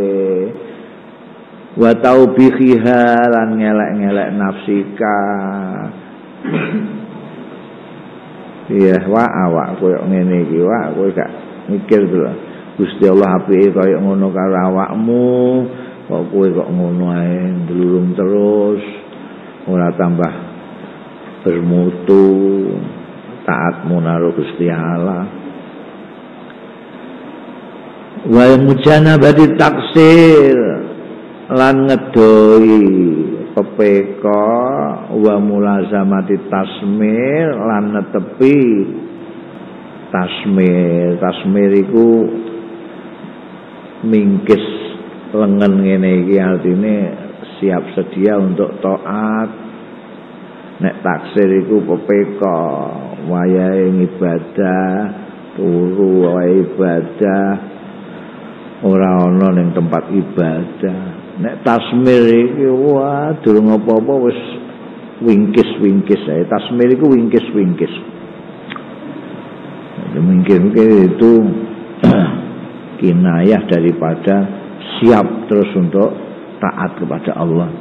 wa taubihiha lan ngelek-ngelek nafsika iya wa awak koyo ngene iki wa kowe gak mikir lho Gusti Allah apike koyo ngono karo awakmu kok kowe kok ngono ae ndelurung terus ora tambah bermutu taatmu karo Gusti Allah wa mujanabati taksir lan ngedoi pepeka wa mulazamati tasmir lan netepi tasmir tasmir iku mingkis lengen ngene iki artine siap sedia untuk taat nek taksir iku pepeka wayahe ibadah turu wayahe ibadah ora ana ning tempat ibadah nek tasmir iki wah durung apa-apa wis wingkis-wingkis ae tasmir iku wingkis-wingkis mungkin-mungkin itu kinayah daripada siap terus untuk taat kepada Allah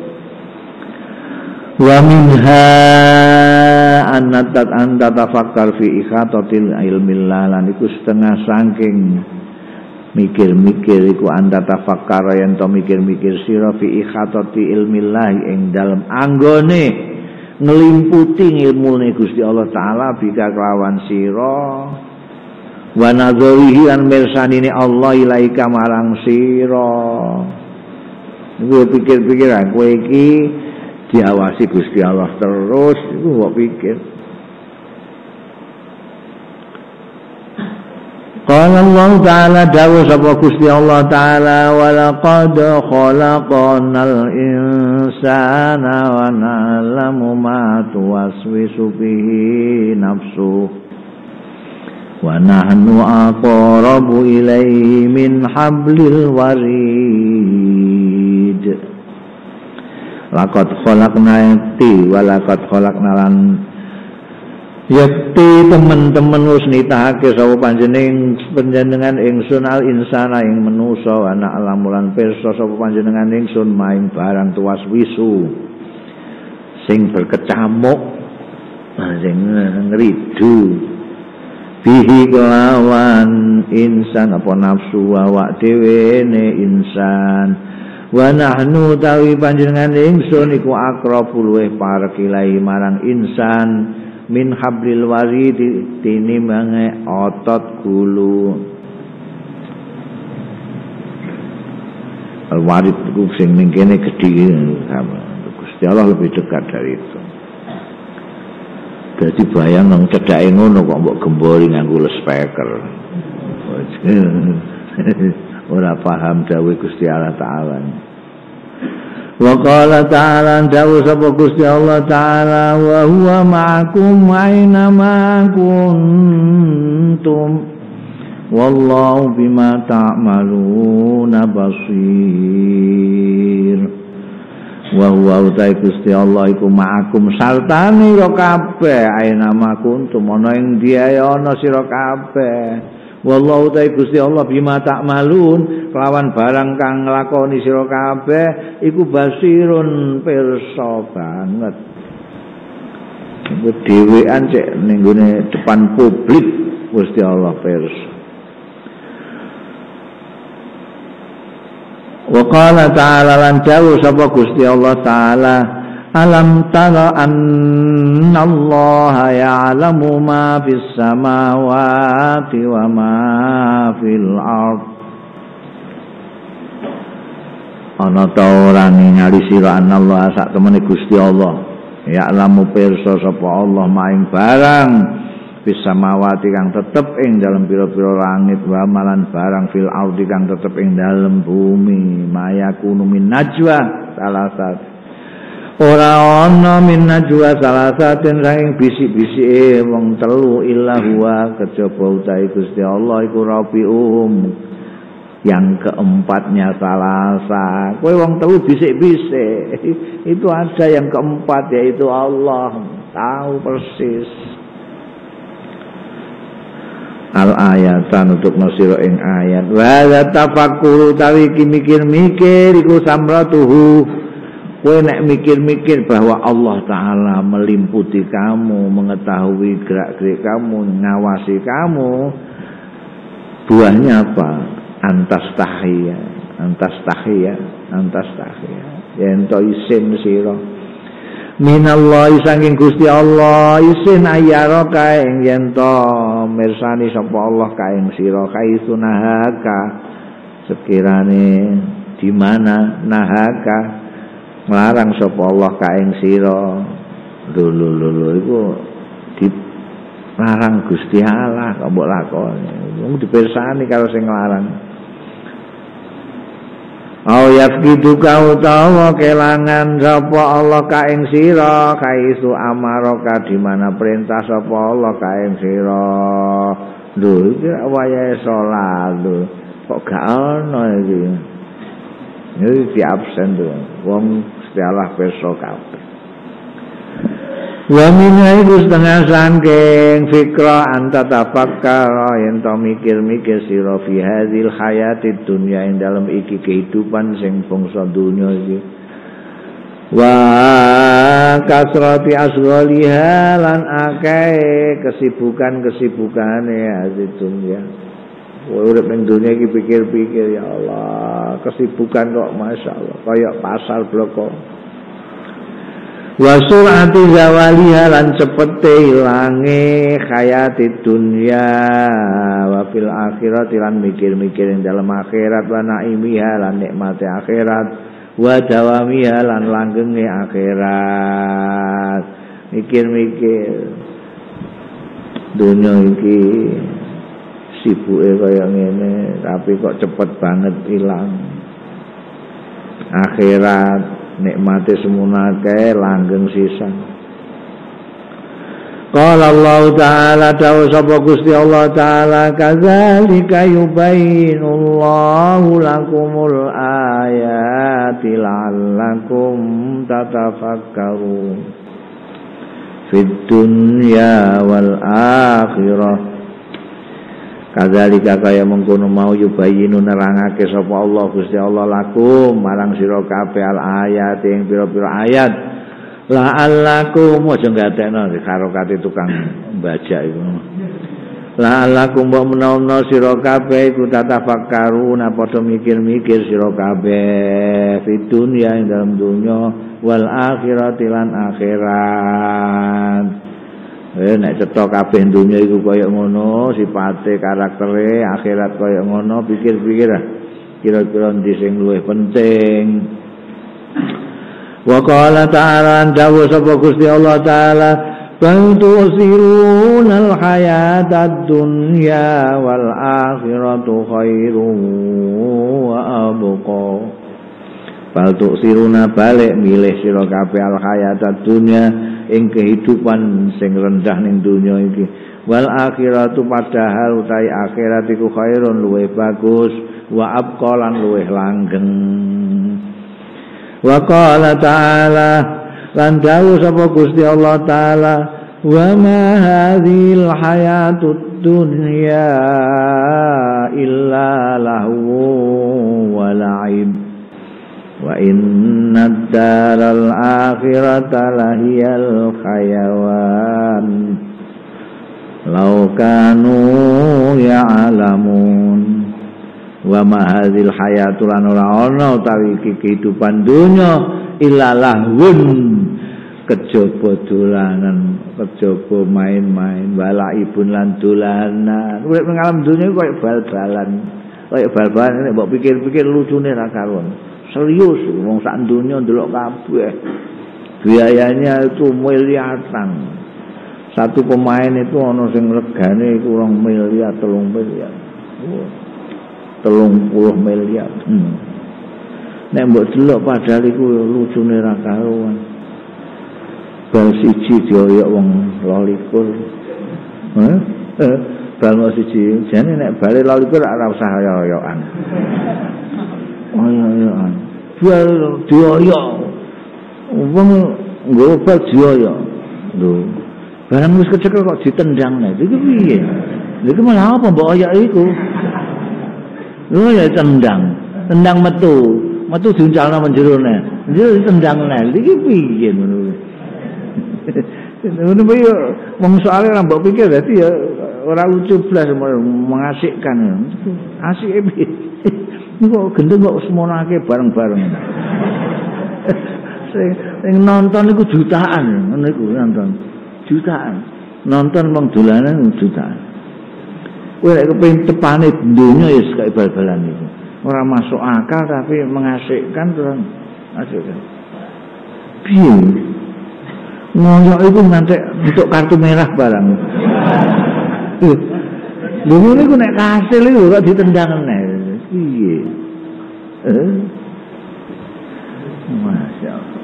wa minha annatat anta tafakkar fi ikhatatil ilmillah lan iku setengah saking mikir-mikir iku anda tafakkar yen to mikir-mikir sira fi ikhatati ilmillah ing dalem anggone nglimputi ilmune Gusti Allah taala bika kelawan sira wa nazarihi an mirsanine Allah ilaika marang sira kowe pikir-pikir kowe iki diawasi Gusti Allah terus iku kok pikir Qala Allah Ta'ala dawuh sapa Gusti Allah Ta'ala wa laqad khalaqnal insana wa na'lamu ma tuwaswisu bihi nafsuhu wa nahnu aqrabu ilayhi min hablil warid laqad khalaqna ti wa laqad khalaqna lan yakti teman-teman wis nitahake sapa panjenengan panjenengan ingsun al insana ing manusa ana alamulan pirsa sapa panjenengan ingsun maing barang tuwas wisu sing berkecamuk sing ngridu bihi kelawan insan apa nafsu awak dhewe ne insan wa nahnu tawi panjenengan ingsun iku aqrabul luweh parek ilahi marang insan min hablil warid tinimbang otot gulu al warid itu sing ning kene gedhe Gusti Allah lebih dekat dari itu jadi bayang nang cedhake ngono kok mbok gembori nganggo speaker ora paham dawuh Gusti Allah taala wa qala ta'ala dawu sapa Gusti Allah taala wa huwa ma'akum aina ma kuntum wallahu bima ta'maluna basir wa huwa utai Gusti Allah iku ma'akum sartane ira kabeh aina ma kuntum ana ing diae ana sira kabeh wallahu ta'ala Gusti Allah bima ta'malun kelawan barang kang nglakoni sira kabeh iku basirun pirsa banget iku dhewean cek ning gone depan publik Gusti Allah pirsa wa qala ta'ala lan dawuh sapa Gusti Allah taala alam tara annallaha ya'lamu ma fis samawati wa ma fil ard ana ta ora ningali sira anallah sak temene Gusti Allah ya'lamu pirsa sapa Allah maing barang fis samawati kang tetep ing dalem pira-pira langit wa malan barang fil ardi kang tetep ing dalem bumi mayakunu min najwa salasat ora ana min najwa salasatin saking bisik-bisike wong telu illa huwa kejaba utahe Gusti Allah iku rabium yang keempatnya salasa kowe wong telu bisik-bisik itu ada yang keempat yaitu Allah tahu persis al ayatan untuk masira ing ayat wa tafakkur tawi mikir-mikir iku samratuhu Kowe nek mikir-mikir bahwa Allah Ta'ala melimputi kamu, mengetahui gerak-gerik kamu, ngawasi kamu, buahnya apa? Antas tahiyya, antas tahiyya, antas tahiyya. Yen to isin sira minallahi saking Gusti Allah, isin ayara kae yen to mirsani sapa Allah kae sira kaisu nahaka, sekirane di mana nahaka nglarang sapa Allah kae sira. Lho lho lho iku dilarang Gusti Allah kok mbok lakoni. Wong dipirsani karo sing nglarang. Au yafkiduka utawa kelangan sapa Allah ka ing sira kaisu amaraka di mana perintah sapa Allah ka ing sira. Lho iki wayahe salat lho kok gak ono iki. Iki absen to. Wong istilah perso kabeh. Wa minai setengah sangking fikra anta tafakkar yen to mikir-mikir sira fi hadzal hayatid dunya ing dalem iki kehidupan sing bangsa dunya iki. Wa kasrati asghaliha lan akeh kesibukan-kesibukane hadzal dunya. Urip ning dunya iki pikir-pikir ya Allah, kesibukan kok masyaallah kaya pasar bloko. Wa sur'ati zawaliha lan cepete ilange hayati dunya wa fil akhirati lan mikir-mikir ing dalam akhirat wa naimiha lan nikmate akhirat wa dawamiha lan langgenge akhirat. Mikir-mikir dunya iki sibuke kaya ngene tapi kok cepet banget ilang. Akhirat nikmate semono akeh langgeng sisan. Qala Allah Ta'ala dawu sapa Gusti Allah Ta'ala kadzalika yubayyinullahu lakumul ayati la'allakum tatafakkarun fid dunya wal akhirah. Kadzalika kaya mengkono mau yubayyinu nerangake sapa Allah Gusti Allah lakum marang sira kabeh al ayat ing pira-pira ayat la'allakum aja gatekno karo kate tukang bajak iku la'allakum wa menawa sira kabeh iku tatafakkaruna padha mikir-mikir sira kabeh fi dunya ing dalam dunya wal akhirati lan akhirat. Eh nek cetha kabeh dunya iku kaya ngono, sifate karaktere, akhirat kaya ngono, pikir-pikir ah. Kira-kira ndi sing luwih penting. Wa qala ta'ala dawu sapa Gusti Allah Ta'ala, "Bal tusirunal hayatad dunya wal akhiratu khairun wa abqa." Bal tusiruna balik milih sira kabeh al hayatad dunya ing kehidupan sing rendah ning dunya iki wal akhiratu padahal utahe akhirat iku khairun luwih bagus wa abqalan luwih langgeng. Wa qala ta'ala lan dawuh sapa Gusti Allah Ta'ala wa ma hadhil hayatud dunya illa lahu wa la'ib wa inna daral akhirata lahiyal khayawan law kanu ya'lamun. Wa ma hadzal hayatul lan ora ana utawi kehidupan dunya illa lahun kejaba dolanan kejaba main-main wala ibun lan dolanan. Urip ning alam dunya koyo bal-balan koyo bal-balan nek mbok pikir-pikir lucune ra karuan. Serius, wong sak dunia ndelok kabeh. Biayanya itu miliaran. Satu pemain itu ana sing regane iku rong miliar, telung miliar. telung puluh miliar. Hmm. Nek mbok delok padahal iku lucune ra karuan. Bal siji dioyok wong lolikur. Heh? Eh, bal siji jane nek bali lolikur ora usah oyokan. Oyokan. Bal dioyok. Wong nggo bal dioyok. Lho, barang wis kecekel kok ditendang nek iki piye? Lha iki malah apa mbok oyok iku? Lho ya tendang, tendang metu, metu diuncalno menjerone. Dia tendang nel iki piye ngono. Ngono yo wong soalé ora mbok pikir dadi ya ora lucu blas mengasikkan. Asike piye? Kok gendeng kok semonake bareng-bareng. Sing sing nonton iku jutaan, ngono iku nonton. Jutaan. Nonton wong dolanan jutaan. Kowe nek kepengin tepane donya ya kaya bal-balan iku. Ora masuk akal tapi mengasikkan terus asikkan. Piye? Ngono iku ngantek untuk kartu merah barang. Lha ngene iku nek kasil iku kok ditendang neh. Piye? Eh? Masya Allah.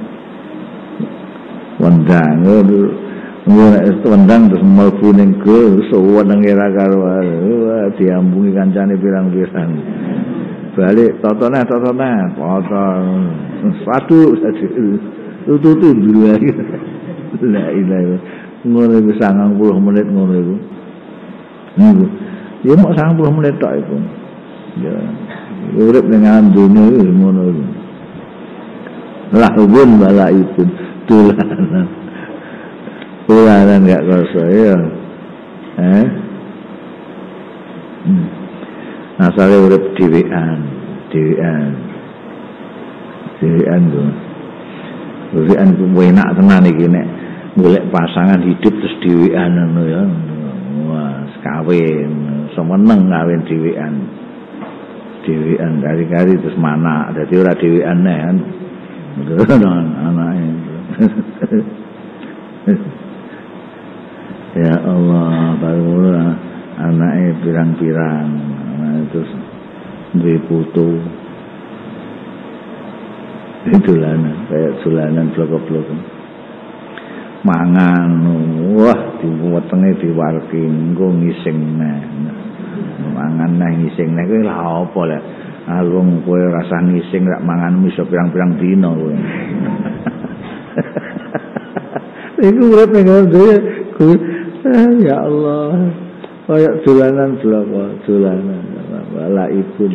Wendang ngono wendang terus mlebu ning go suweneng ora karuan. Wah diambungi kancane pirang-pirang. Balik totone totone foto satu tutu dulu lagi. La ilaha ngono iku sangang puluh menit ngono iku. Niku. Ya mok sangang puluh menit tok iku. Ya. Urip dengan dunia ngono iku. Lahubun balaipun tulanan. Tulanan gak kerasa ya. Eh? Hmm. Asale urip dhewean, dhewean. Dhewean ku. Dhewean ku enak tenan iki nek golek pasangan hidup terus dhewean ngono ya. Wah, kawin, semeneng kawin dhewean. Dhewean kari-kari terus mana, dadi ora dhewean neh kan. Anake. Ya Allah, baru anake pirang-pirang. Terus duwe putu. Dolanan, kayak dolanan blok-blok. Mangan, wah diwetenge diwarki engko ngising neh. Mangan neh ngising neh kuwi lha apa lek alung kowe rasa ngising rak mangan iso pirang-pirang dina kowe. Iku urip ning ngono ya Allah. Kayak dolanan blok, dolanan. Wala ibun.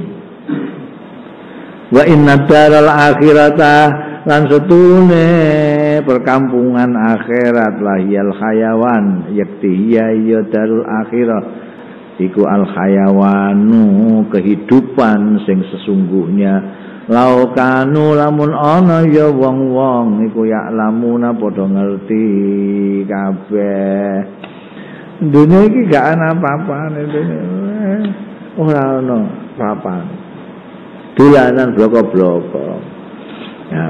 Wa inna daral akhirata lan setune perkampungan akhirat lahiyal hayawan yakti ya ya darul akhirah iku al hayawanu kehidupan sing sesungguhnya laukanu lamun ana ya wong-wong iku ya lamuna padha ngerti kabeh dunia iki gak ana apa-apane ora ana apa-apane dolanan bloko-bloko ya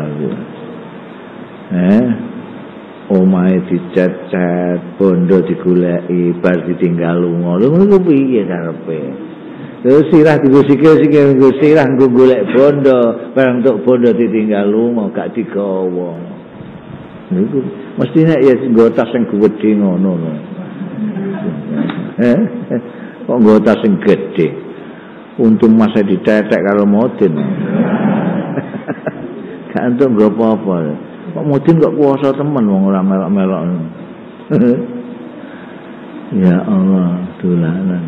eh omahe dicet-cet bondo digoleki bar ditinggal lunga lho ngono piye karepe terus sirah digo sikil-sikil nggo sirah nggo golek bondo bareng tok bondo ditinggal lunga gak digawa niku mesti nek ya nggo tas sing gedhe ngono lho eh kok nggo tas sing gedhe untung masa ditetek karo modin gak entuk nggo apa-apa kok modin kok kuasa temen wong ora melok-melok ya Allah dolanan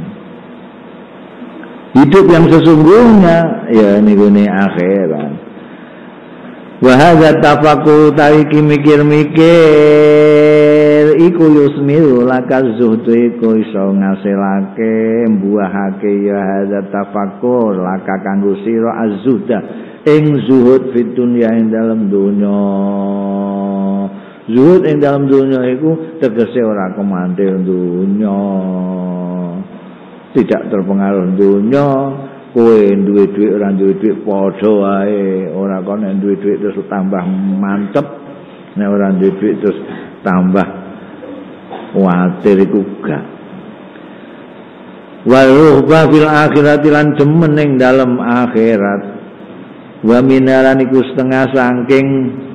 hidup yang sesungguhnya ya niku ne akhirat wa hadza tafakkur tariki mikir-mikir iku yusmil lakaz zuhdu iku iso ngasilake mbuahake ya hadza tafakkur laka kanggo sira az-zuhda ing zuhud fit dunya ing dalam dunya zuhud ing dalam dunya iku tegese ora kemantil dunya tidak terpengaruh dunya kowe duwe dhuwit ora duwe dhuwit padha wae ora kok nek duwe dhuwit terus tambah mantep nek ora duwe dhuwit terus tambah kuwatir iku gak wa ruhba fil akhirati lan demen ing dalem akhirat wa minalan iku setengah saking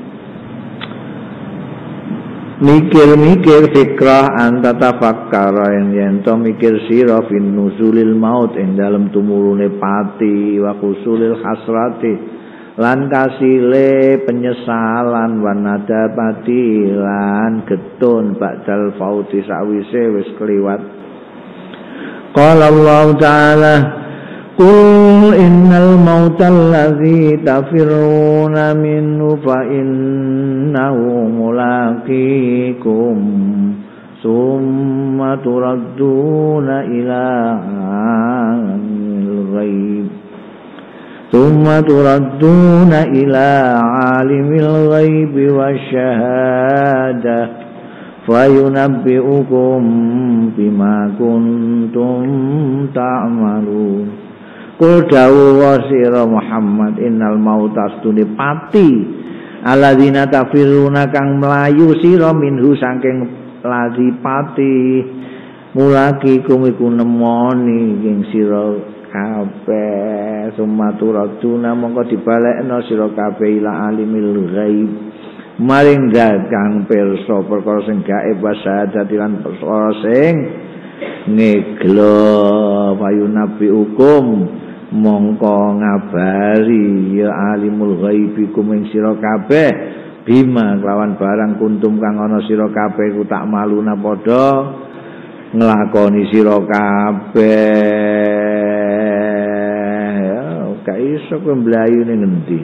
mikir-mikir fikrah anta tafakkara yen to mikir sira fin nuzulil maut ing dalem tumurune pati wa kusulil hasrati lan kasile penyesalan wanada pati lan getun ba'dal fauti sawise wis kliwat qala Allah taala Qul innal mautal ladzi tafirruna minhu fa innahu mulaqikum summa turadduna ila alimil ghaib summa turadduna ila alimil ghaibi wasyahadah fayunabbi'ukum bima kuntum ta'malun. Qul dawuh sira Muhammad innal mauta astune pati alladzina tafiruna kang mlayu sira minhu saking ladi pati mulakikum iku nemoni ing sira kabeh sumaturatuna mongko dibalekno sira kabeh ila alimil ghaib maring kang pirsa perkara sing gaib wasadat lan perkara sing ngeglo fayunabi hukum mongko ngabari ya alimul ghaibikum ing sira kabeh bima kelawan barang kuntum kang ana sira kabeh ku tak maluna padha nglakoni sira kabeh gak iso kowe mlayu ning ngendi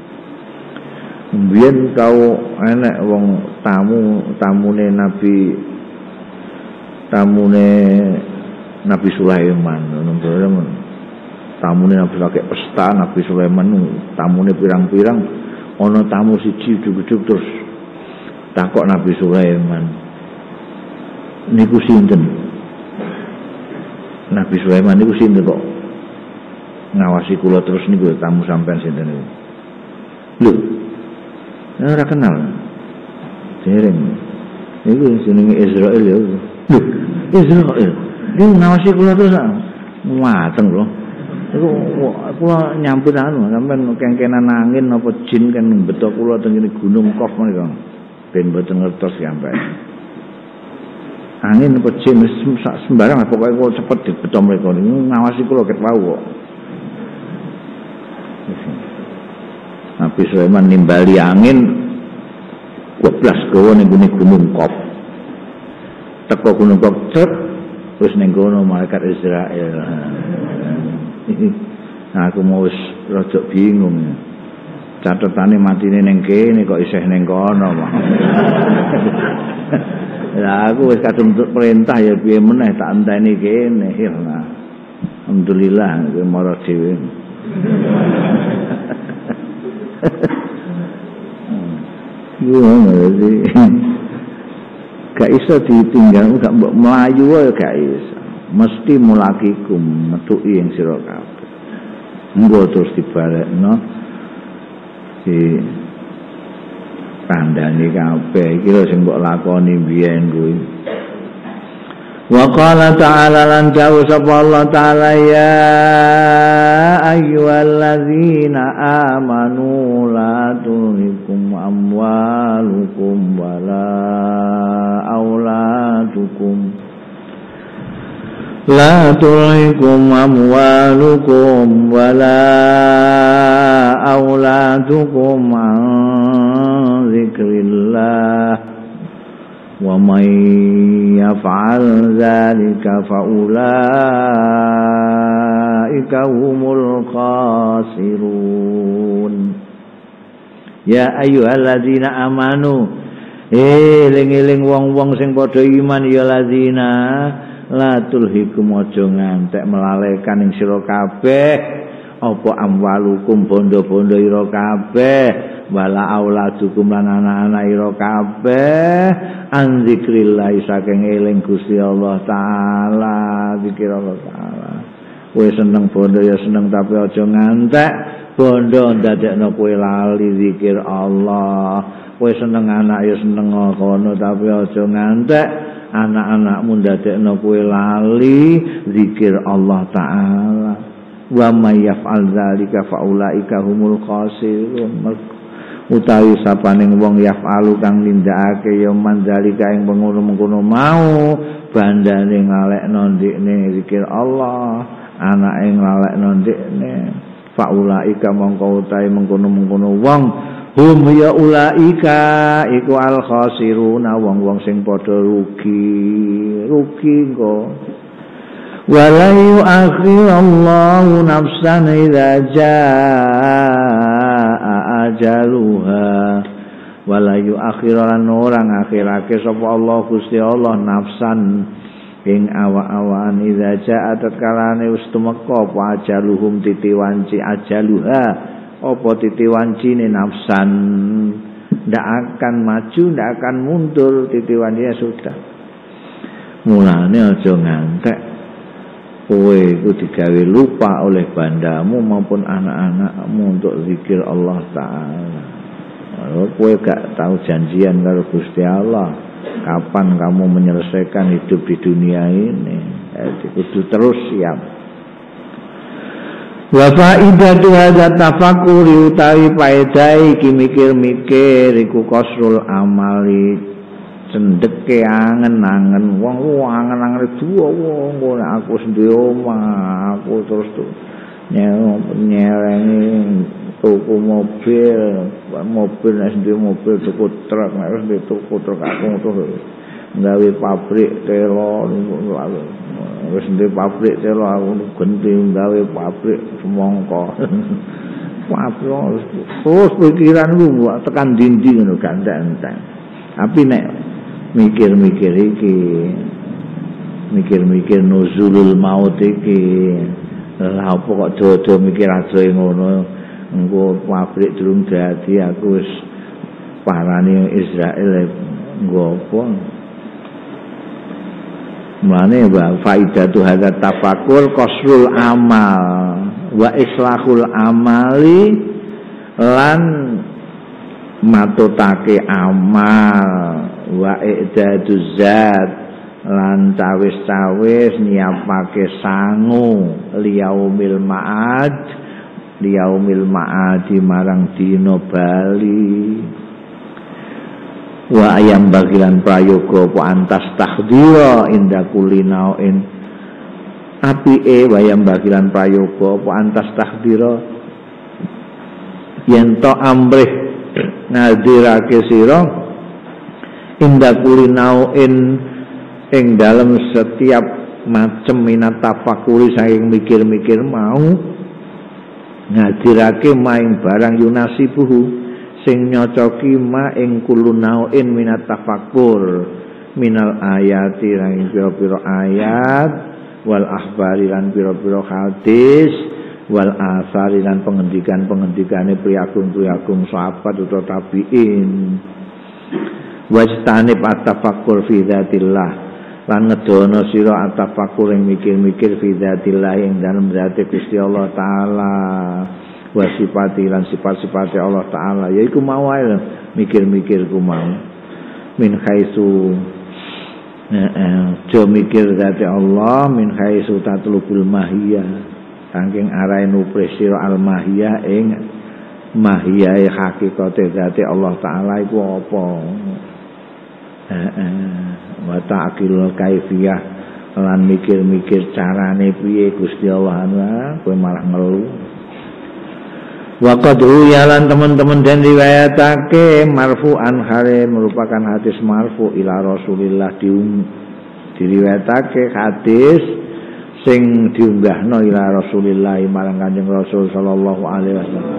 mbiyen kau enek wong tamu tamune nabi tamune Nabi Sulaiman ngono tamune Nabi lagi pesta Nabi Sulaiman tamune pirang-pirang ana tamu siji ujug-ujug terus takok Nabi Sulaiman niku sinten Nabi Sulaiman niku sinten kok ngawasi kula terus niku tamu sampean sinten niku lho ora kenal dereng niku jenenge Israel ya lho Israel niku ngawasi kula terus mateng lho iku kula nyambut anu sampean kengkenan angin apa jin kan beto kula teng ngene gunung Kof menika ben mboten ngertos sampean angin apa jin sembarang pokoke kok cepet dibeto mereka niku ngawasi kula ket wau kok Nabi Sulaiman nimbali angin weblas gawa ning gunung Kof teko gunung Kof cet terus ning kono malaikat Israel. Nah, aku mau wis rada bingung. Catetane matine ning kene kok isih ning kono. Lah aku wis kadung perintah ya piye meneh tak enteni kene. Ya. Alhamdulillah kowe mara dhewe. Gimana sih? Gak iso ditinggal, gak mbok mlayu wae gak iso. Mesti mulakikum metuki ing sira kabeh. Engko terus dibalekno di kandhane kabeh iki lho sing mbok lakoni biyen kuwi. Wa qala ta'ala lan jauh sapa Allah ta'ala ya ayyuhalladzina amanu la tulhikum amwalukum wala auladukum la tulhikum amwalukum wala auladukum an dzikrillah wa may yaf'al dzalika fa ulaika humul khasirun. Ya ayyuhalladzina amanu eling-eling wong-wong sing padha iman ya ladzina la tulhikum aja ngantek melalekan ing sira kabeh apa amwalukum bondo-bondo ira kabeh wala auladukum lan anak-anak ira kabeh an zikrillah saking eling Gusti Allah taala zikir Allah taala kowe seneng bondo ya seneng tapi aja ngantek bondo ndadekno kowe lali zikir Allah kowe seneng anak ya seneng kono tapi aja ngantek anak-anakmu ndadekno kowe lali zikir Allah taala wa may yaf'al dzalika fa ulaika humul khasirun utawi sapaning wong yaf'alu kang nindakake ya mandzalika ing pengono-pengono mau bandane ngalekno ndekne zikir Allah anake ngalekno ndekne fa ulaika mongko utahe mengkono-mengkono wong hum ya ulaika iku al khasiruna wong-wong sing padha rugi rugi engko wala yu'akhirallahu nafsan idza jaa ajaluha wala yu'akhiran orang akhirake sapa Allah Gusti Allah nafsan ing awak-awakan idza jaa tatkalane wis tumeka apa ajaluhum titiwanci ajaluha apa titiwancine nafsan ndak akan maju ndak akan mundur titiwannya sudah mulane aja ngantek kowe iku digawe lupa oleh bandamu maupun anak-anakmu untuk zikir Allah Ta'ala. Kalau kowe gak tahu janjian karo Gusti Allah kapan kamu menyelesaikan hidup di dunia ini, jadi kudu terus siap. Wa faidatu hadza tafakkuri utawi faedah iki mikir-mikir iku qasrul amali cendeke angen-angen wong angen-angen duwe wong aku sendiri omah aku terus tuh nyelengi tuku mobil mobil nek sendiri mobil tuku truk nek sendiri tuku truk aku tuh gawe pabrik telo wis sendiri pabrik telo aku genti gawe pabrik semangka pabrik terus pikiranku tekan dinding ngono gandeng-gandeng tapi nek mikir-mikir iki mikir-mikir nuzulul maut iki lha apa kok dodo mikir aja ngono engko pabrik durung dadi aku wis parani Israel nggo apa mlane wa faidatu hadza tafakkur qasrul amal wa islahul amali lan matutake amal wa i'daduz zat lan tawis-tawis nyiapake sangu liyaumil ma'ad liyaumil ma'adi marang dina bali wa ayam bagilan prayoga apa antas tahdira inda kulinain apike wa ayam bagilan prayoga apa antas tahdira yen to amrih ngadirake sira inda kulinain ing dalam setiap macam minat tafakuri saking mikir-mikir mau ngadirake maing barang yunasibuhu sing nyocoki ma ing kulunauin minat tafakur minal ayati lan pira-pira ayat wal akhbari lan pira-pira hadis wal asari lan pengendikan-pengendikane priagung-priagung sahabat utawa tabi'in wajtanib at-tafakkur fi dzatillah lan ngedono sira at-tafakkur ing mikir-mikir fi dzatillah ing dalem zate Gusti Allah taala wa sifati lan sifat-sifate Allah taala yaiku mau ae mikir-mikir ku mau min khaisu eh jo mikir zate Allah min khaisu tatlubul mahiyah saking arahe nupris sira al mahiyah ing mahiyah hakikate zate Allah taala iku apa wa ta'qilul kaifiyah lan mikir-mikir carane piye Gusti Allah kowe malah ngelu wa qad yalan teman-teman den riwayatake marfu'an hale merupakan hadis marfu ila Rasulillah dium diriwayatake hadis sing diunggahno ila Rasulillah marang Kanjeng Rasul sallallahu alaihi wasallam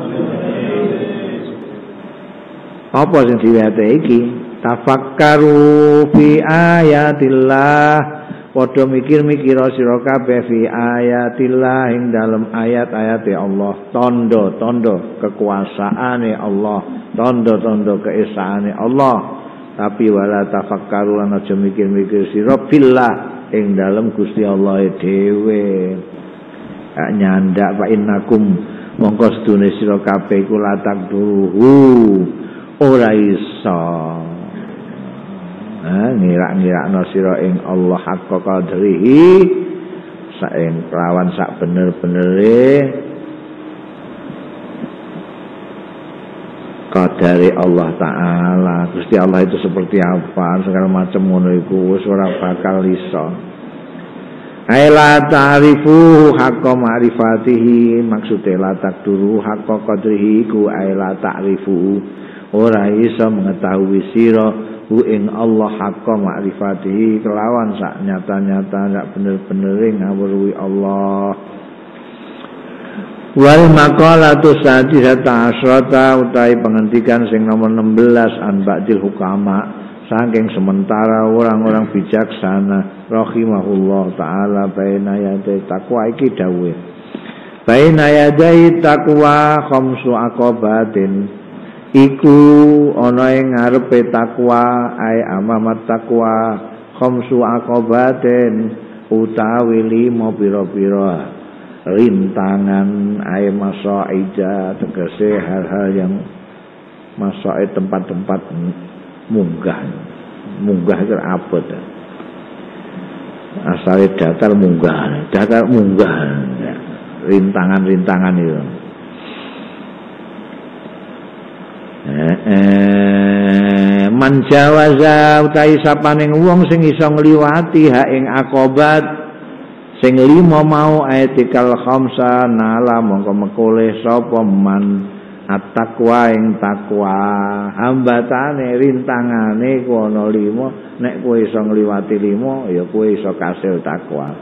apa sing diriwayatake iki tafakkaru fi ayatillah padha mikir-mikir sira kabeh fi ayatillah ing dalem ayat-ayate Allah tondo-tondo kekuasaane Allah tondo-tondo keesaane Allah tapi wala tafakkaru lan aja mikir-mikir sira billah ing dalem Gusti Allah dhewe gak nyandak fa innakum mongko sedune sira kabeh iku latak duruhu ora iso ngirak-ngirakno sira ing Allah hakka qadrihi saeng kelawan sak bener-benere qadare Allah taala Gusti Allah itu seperti apa segala macam ngono iku wis ora bakal iso aila ta'rifu haqqa ma'rifatihi maksude la takduru haqqa qadrihi ku aila ta'rifu ora iso mengetahui sira hu ing Allah haqqa ma'rifatihi kelawan sak nyata-nyata sak bener-benere ngawruhi Allah. Wal maqalatu sadisata asrata utawi penghentikan sing nomor enam belas an ba'dil hukama saking sementara orang-orang bijaksana rahimahullah taala baina yadai takwa iki dawuh baina yadai takwa khamsu aqabatin iku ana ing ngarepe takwa ai amamat takwa khamsu aqabatin utawi lima pira-pira rintangan ay masaida tegese hal-hal yang masaid tempat-tempat munggah munggah itu apa dah asalnya datar munggah datar munggah rintangan-rintangan itu eh, eh, man jawaza utai sapaning wong sing iso ngliwati ha ing aqobat sing lima mau ayatikal khamsa nala mongko mekole sapa man at-taqwa ing takwa hambatane rintangane ku ana lima nek kowe iso ngliwati lima ya kowe iso kasil takwa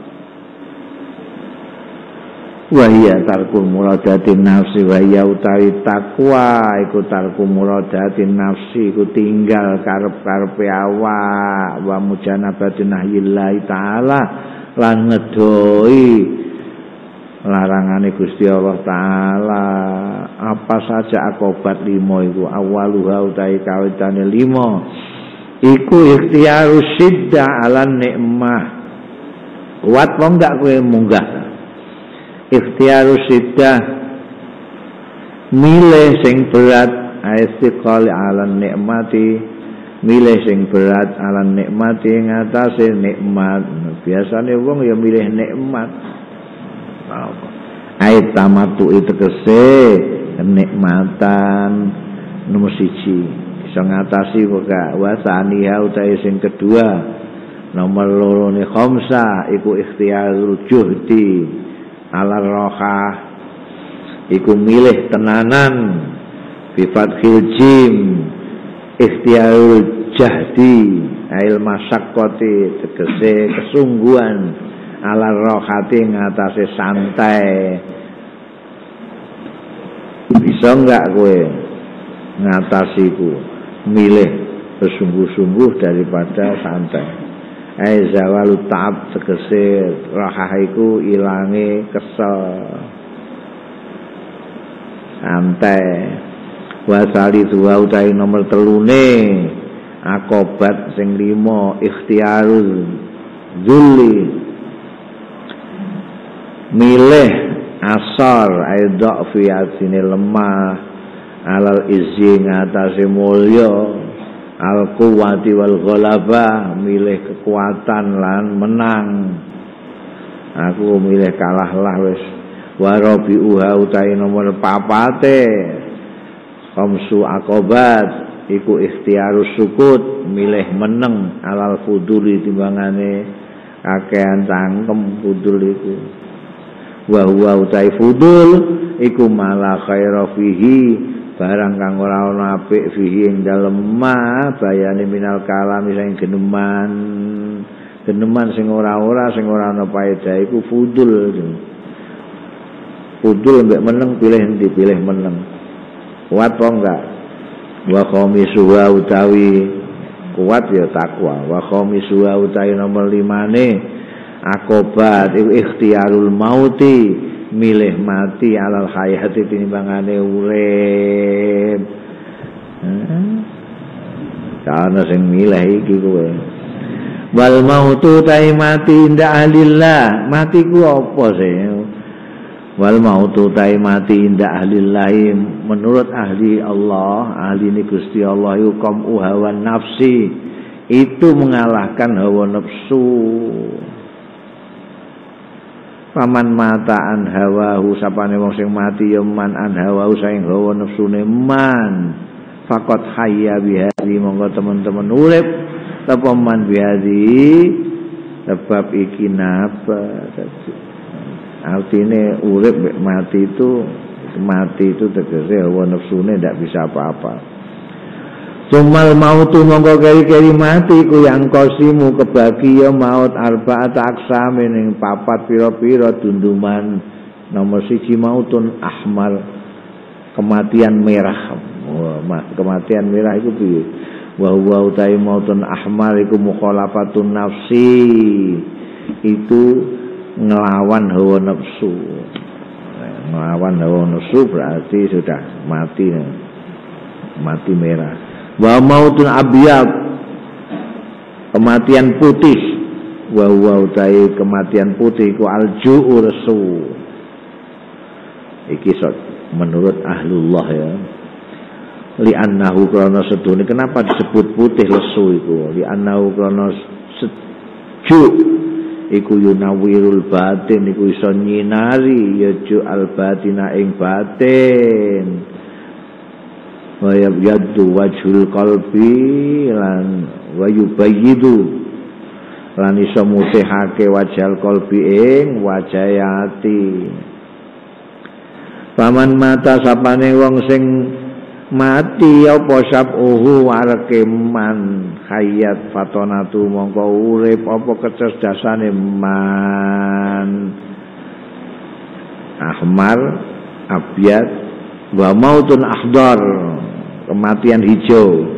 wa hiya tarkul muradatin nafsi wa hiya utawi takwa iku tarkul muradatin nafsi iku tinggal karep-karepe awak wa mujanabatin nahyillahi taala lan ngedoi larangane Gusti Allah taala apa saja akobat limo iku awaluha utawi kawitane limo iku ikhtiarus sidda ala nikmah kuat apa enggak kowe munggah ikhtiarus sidda milih sing berat istiqali ala nikmati milih sing berat ala nikmati ngatasi nikmat biasane wong ya milih nikmat ait tamatu itu kese kenikmatan nomor siji bisa ngatasi kok wasani utai sing kedua nomor loro ne khamsa iku ikhtiarul juhdi ala roha iku milih tenanan bi fathil jim ikhtiarul jahdi ail masyaqqati tegese kesungguhan ala rohati ngatasi santai bisa enggak kowe ngatasi ku milih bersungguh-sungguh daripada santai ai zawalu ta'ab tegese rohah iku ilange kesel santai wasali dua utai nomor telune akobat sing limo ikhtiarul zulli milih asar aidha fi asine lemah alal izzi ngatasi mulya al quwwati wal ghalaba milih kekuatan lan menang aku milih kalah lah wis warabiuha utai nomor papate khamsu aqobat iku ikhtiarus sukut milih meneng alal fuduli timbangane kakean cangkem fudul iku wa huwa utai fudul iku mala khaira fihi barang kang ora ana apik fihi ing dalem ma bayane minal kalam sing geneman geneman sing ora-ora sing ora ana paedah iku fudul fudul mbek meneng pilih endi pilih meneng kuat apa enggak wa khamisuha utawi kuat ya takwa wa khamisuha utawi nomor limane akobat iku ikhtiarul mauti milih mati alal hayati tinimbangane urip karena sing milih iki kowe wal mautu tai mati inda ahlillah mati ku apa sih wal mautu tai mati inda ahlillahi menurut ahli Allah ahli ini Gusti Allah yuqam hawa nafsi itu mengalahkan hawa nafsu paman mata an hawahu sapane wong sing mati ya man an hawahu saing hawa nafsune man faqat hayya bihadzi monggo teman-teman urip apa man bihadzi sebab iki napa artinya urip mati itu mati itu tegese hawa nafsune ndak bisa apa-apa Sumal mautu mongko keri-keri mati ku yang kosimu kebagi ya maut arba'at aksam ning papat pira-pira dunduman. Nomor siji mautun ahmar, kematian merah. Wah, kematian merah itu piye? Wa huwa utai mautun ahmar iku mukhalafatun nafsi. Itu ngelawan hawa nafsu. Ngelawan hawa nafsu berarti sudah mati. Mati merah. Wa mautun abyad, kematian putih. Wa huwa utai kematian putih ku alju'u resu. Iki sok menurut ahlullah ya. Li'annahu krana sedune kenapa disebut putih lesu iku? Li'annahu krana sejuk iku yunawirul batin iku iso nyinari ya ju al batina ing batin. Wa yabdu wajhul qalbi lan wa yubayyidu lan iso mutihake wajhal qalbi ing wajah ati. Paman mata sapane wong sing mati apa sabuhu wareke man hayat fatonatu mongko urip apa kecerdasane man ahmar abyad wa mautun akhdar, kematian hijau.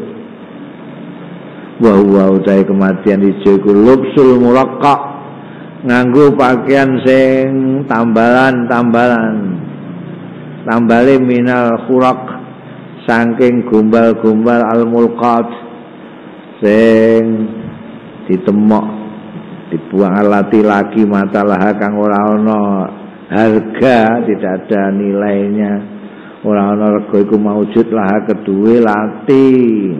Wa huwa utai kematian hijau iku lubsul muraqqa, nganggo pakaian sing tambalan-tambalan. Tambale minal khuraq, saking gumbal-gumbal al-mulqat sing ditemok dibuang alati lagi matalah kang ora ana harga, tidak ada nilainya, ora ana rega iku maujud lah keduwe lati.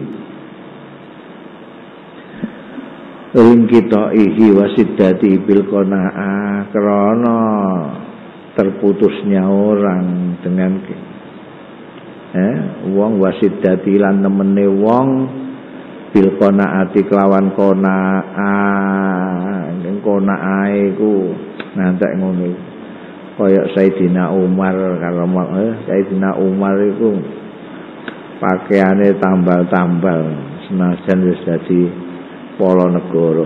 Ring kita ihi wasiddati bil qanaah, krana terputusnya orang dengan eh wong wasiddati lan nemene wong bil qanaati kelawan qanaah. Ning qanaah iku nantek ngono kaya Sayyidina Umar karo eh Sayyidina Umar iku pakaiane tambal-tambal senajan wis dadi pala negara.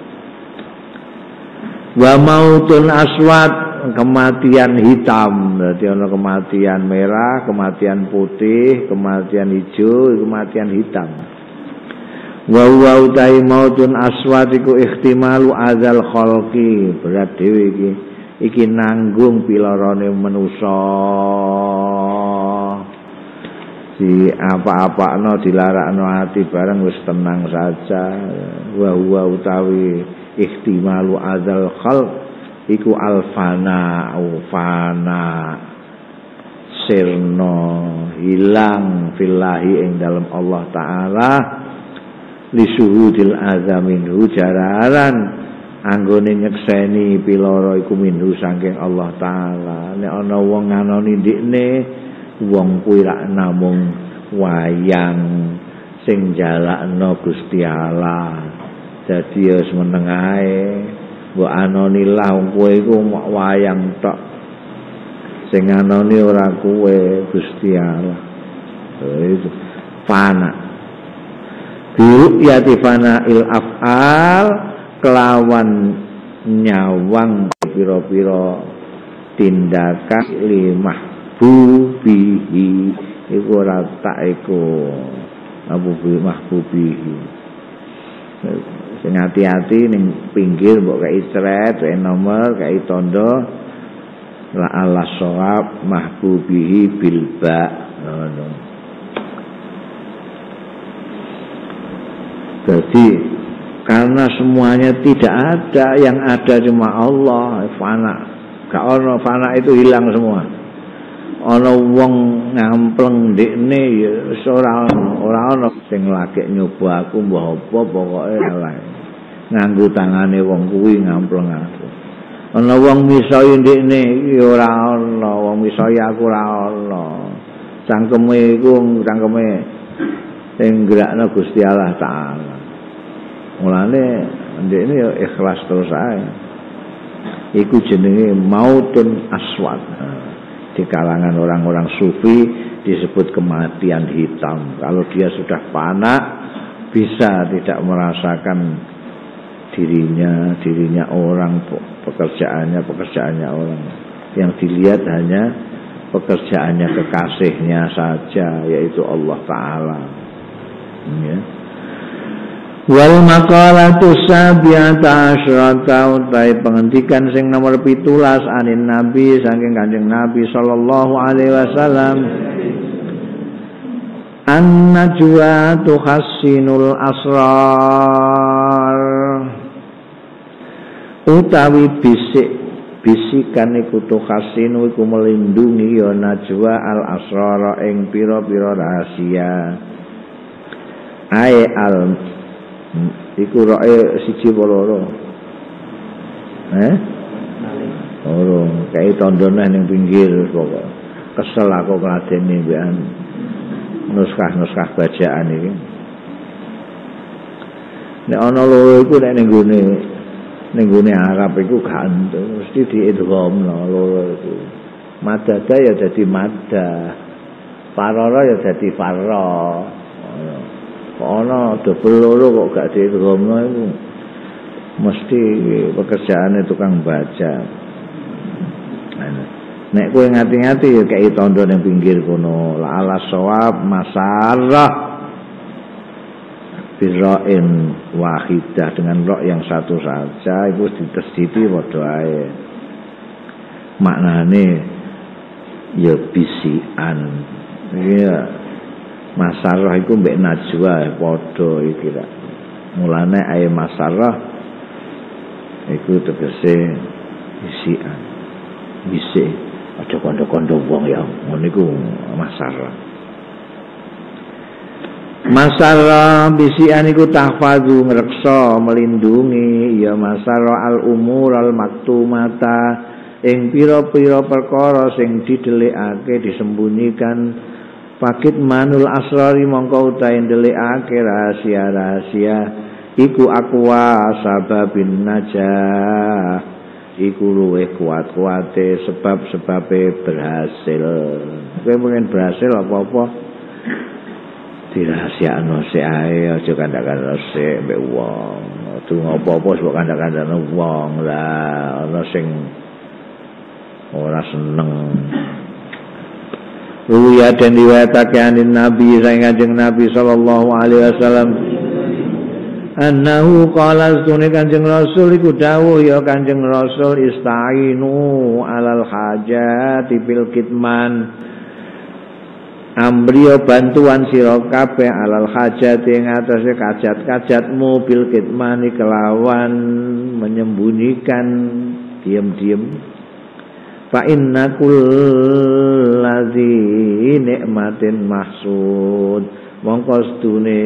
Wa mautun aswad, kematian hitam. Berarti ana kematian merah, kematian putih, kematian hijau, kematian hitam. Wa huwa utai mautun aswad iku ihtimalu azal khalqi, berat dhewe iki. Iki nanggung pilarane manusa. Di apa-apakno dilarakno ati bareng wis tenang saja. Wa huwa utawi ihtimalu azal khalq iku alfana ufana sirno hilang fillahi ing dalam Allah taala lisuhudil azaminhu jararan anggone nyekseni piloro iku minhu saking Allah taala. Nek ana wong nganoni ndikne wong kuwi rak namung wayang sing jalakno Gusti Allah. Dadi ya meneng ae mbok anoni lah wong kowe iku wayang tok. Sing anoni ora kowe Gusti Allah. Itu fana. Biru yati fana il af'al kelawan nyawang pira-pira tindakan limah bubihi iku ora tak iku abu mahbubihi. Sing hati-hati ning pinggir mbok kei cret, kei nomor, kei tondo la ala shawab mahbubihi bil ba. Ngono. Jadi karena semuanya tidak ada, yang ada cuma Allah, fana. Gak ono fana itu hilang semua. Ana wong ngampleng ndekne ya ora ono, ora ono sing lagi nyoba aku mbah apa pokoke eleh. Nganggo tangane wong kuwi ngampleng aku. Ana wong misoi ndekne ya ora ono, wong misoi aku ora ono. Cangkeme iku cangkeme sing gerakno Gusti Allah taala. Mulane ndekne ya ikhlas terus ae. Iku jenenge mautun aswad. Di kalangan orang-orang sufi disebut kematian hitam. Kalau dia sudah panak, bisa tidak merasakan dirinya, dirinya orang, pekerjaannya, pekerjaannya orang. Yang dilihat hanya pekerjaannya kekasihnya saja, yaitu Allah Ta'ala. Ya. Wal maqalatu sabiata asyrata utai penghentikan sing nomor pitulas anin Nabi saking Kanjeng Nabi sallallahu alaihi wasallam. An-najwa tuhassinul asrar utawi bisik bisikan iku tuhassinu iku melindungi ya najwa al asrar ing pira-pira rahasia. Ai al iku roe siji loro. Eh? Loro, kae tandane ning pinggir pokok. Kesel aku ngladeni mbekan nuskah-nuskah bacaan iki. Nek ana loro iku nek ning gone ning gone Arab iku gak mesti diidghamno loro iku. Madada ya dadi madda. Farara ya dadi farra. Ana double loro kok gak diidghamno iku. Mesti pekerjaane tukang baca. Nek kowe ngati-ngati ya kei tondo ning pinggir kono la ala sawab masarah birra'in wahidah dengan ra yang satu saja iku ditesditi padha ae. Maknane ya bisian. Ya masarah iku mbek najwa padha iki ra. Mulane ae masarah iku tegese bisian. Bisik aja kondo-kondo wong ya ngono iku masalah. Masalah bisian iku tahfazu ngreksa melindungi ya masalah al umur al maktumata ing pira-pira perkara sing didelikake disembunyikan pakit manul asrari mongko utahe ndelikake rahasia-rahasia iku akwa sababin najah iku luwih kuat-kuate sebab-sebabe berhasil. Kowe pengen berhasil apa-apa dirahasiakno sik ae aja kandak-kandak sik mbek wong. Aduh apa-apa sebab kandak-kandakno wong lah ana sing ora seneng. Ruya den riwayatake anin Nabi sang Kanjeng Nabi sallallahu alaihi wasallam annahu qala sunne Kanjeng Rasul iku dawuh ya Kanjeng Rasul istainu alal hajati bil kitman ambriyo bantuan sira kabeh alal hajati ing atase kajat-kajatmu bil kitmani kelawan menyembunyikan diam-diam fa inna kullazi nikmatin mahsud mongko sedune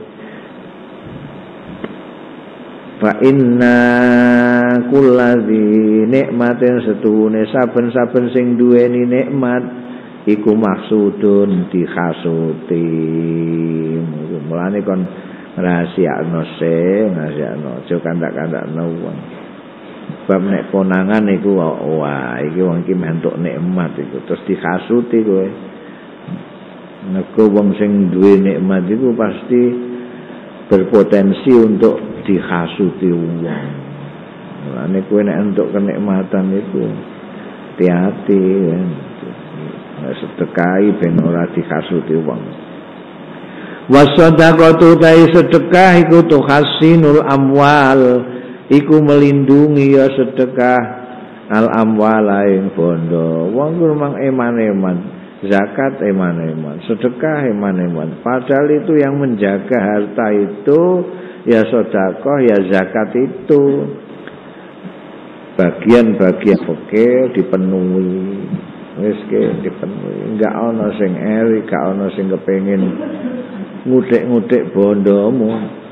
fa inna kullazi nikmatin setune saben-saben sing duweni nikmat iku maksudun dihasuti. Mulane kon rahasiakno sing rahasiakno aja kandak-kandakno wong. Bab nek konangan iku wah iki wong iki mentuk nikmat iku terus dihasuti kowe. Nek wong sing duwe nikmat iku pasti berpotensi untuk dihasuti wong. Mulane kowe nek entuk kenikmatan iku hati-hati ya. Sedekahi ben ora dihasuti wong. Wasadaqatu tai sedekah iku tuhassinul amwal iku melindungi ya sedekah al amwal ing bondo. Wong memang eman-eman, zakat eman-eman, sedekah eman-eman. Padahal itu yang menjaga harta itu ya sedekah ya zakat itu bagian-bagian fakir dipenuhi. Wis ke dipenuhi, enggak ana sing eri, enggak ana sing kepengin ngutik-ngutik bondomu.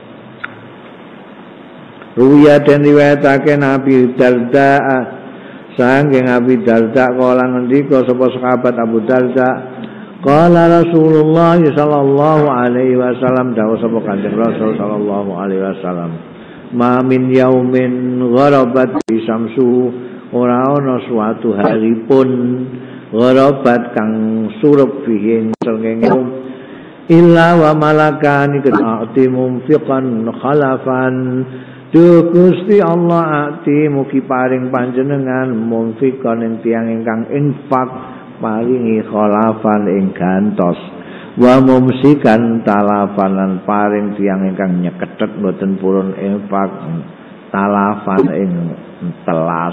Ruya den riwayatake Nabi Darda saking Abi Darda kala ngendika sapa sahabat Abu Darda qala Rasulullah sallallahu alaihi wasallam dawuh sapa Kanjeng Rasul sallallahu alaihi wasallam ma min yaumin gharabat syamsu ora ana suatu hari pun gharabat kang surup fihi srengenge illa wa malakani kati mumfiqan khalafan duh Gusti Allah ati mugi paring panjenengan mumfiqan ing tiyang ingkang infak paringi khalafan ing gantos wa mumsikan talafan lan paring tiyang ingkang nyekethet mboten purun infak talafan ing telas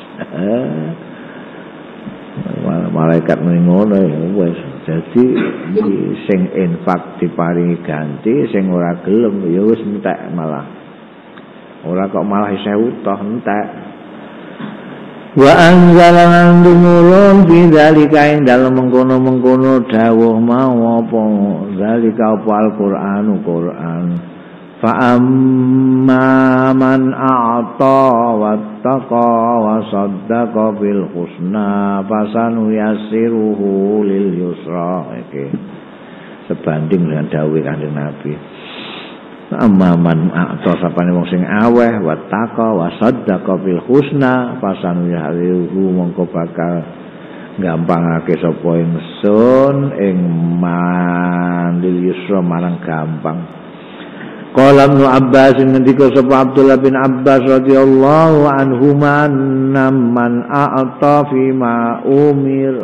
malaikat ngono wis dadi sing infak diparingi ganti sing ora gelem ya wis entek malah ora kok malah sewu toh entek wa anzalan dumulun fi dzalika ing dalem mengkono-mengkono dawuh mau apa zalika apa Al-Qur'anu Qur'an fa amma man a'ta wattaqa wa saddaqa bil husna fasanu yassiruhu lil yusra iki sebanding dengan dawuh Kanjeng Nabi amma man a'ta sapane wong sing aweh wattaqa wa saddaqa bil husna fasanu yassiruhu mongko bakal gampangake sapa ingsun ing man lil yusra marang gampang. Qala Ibnu Abbas ngendika sapa Abdullah bin Abbas radhiyallahu anhuma man a'ta fi ma umir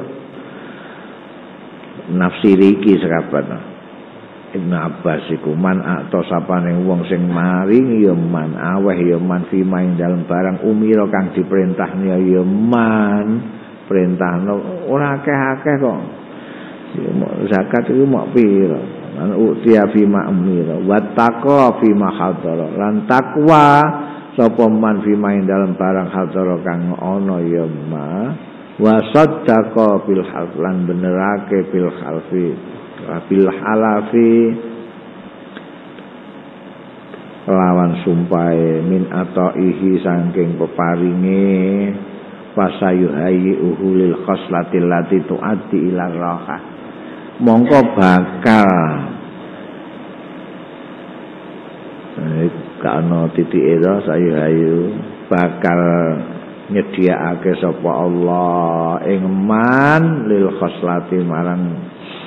nafsiri iki sekabat Ibnu Abbas iku man a'ta sapane wong sing maring ya man aweh ya man fi ma ing dalem barang umira kang diperintahne ya man perintahno ora akeh-akeh kok zakat iku mok pira lan utia fi ma'mira wattaqa fi ma hadara lan takwa sapa man fi ma dalam barang hadara kang ana ya ma wa saddaqa bil half lan benerake bil halfi bil halafi lawan sumpahe min ataihi saking peparinge fasayuhayyi uhulil khoslatil lati tu'addi ila rahah mongko bakal eh kana titike to sayuhayu bakal nyediakake sapa Allah ing man lil khoslati marang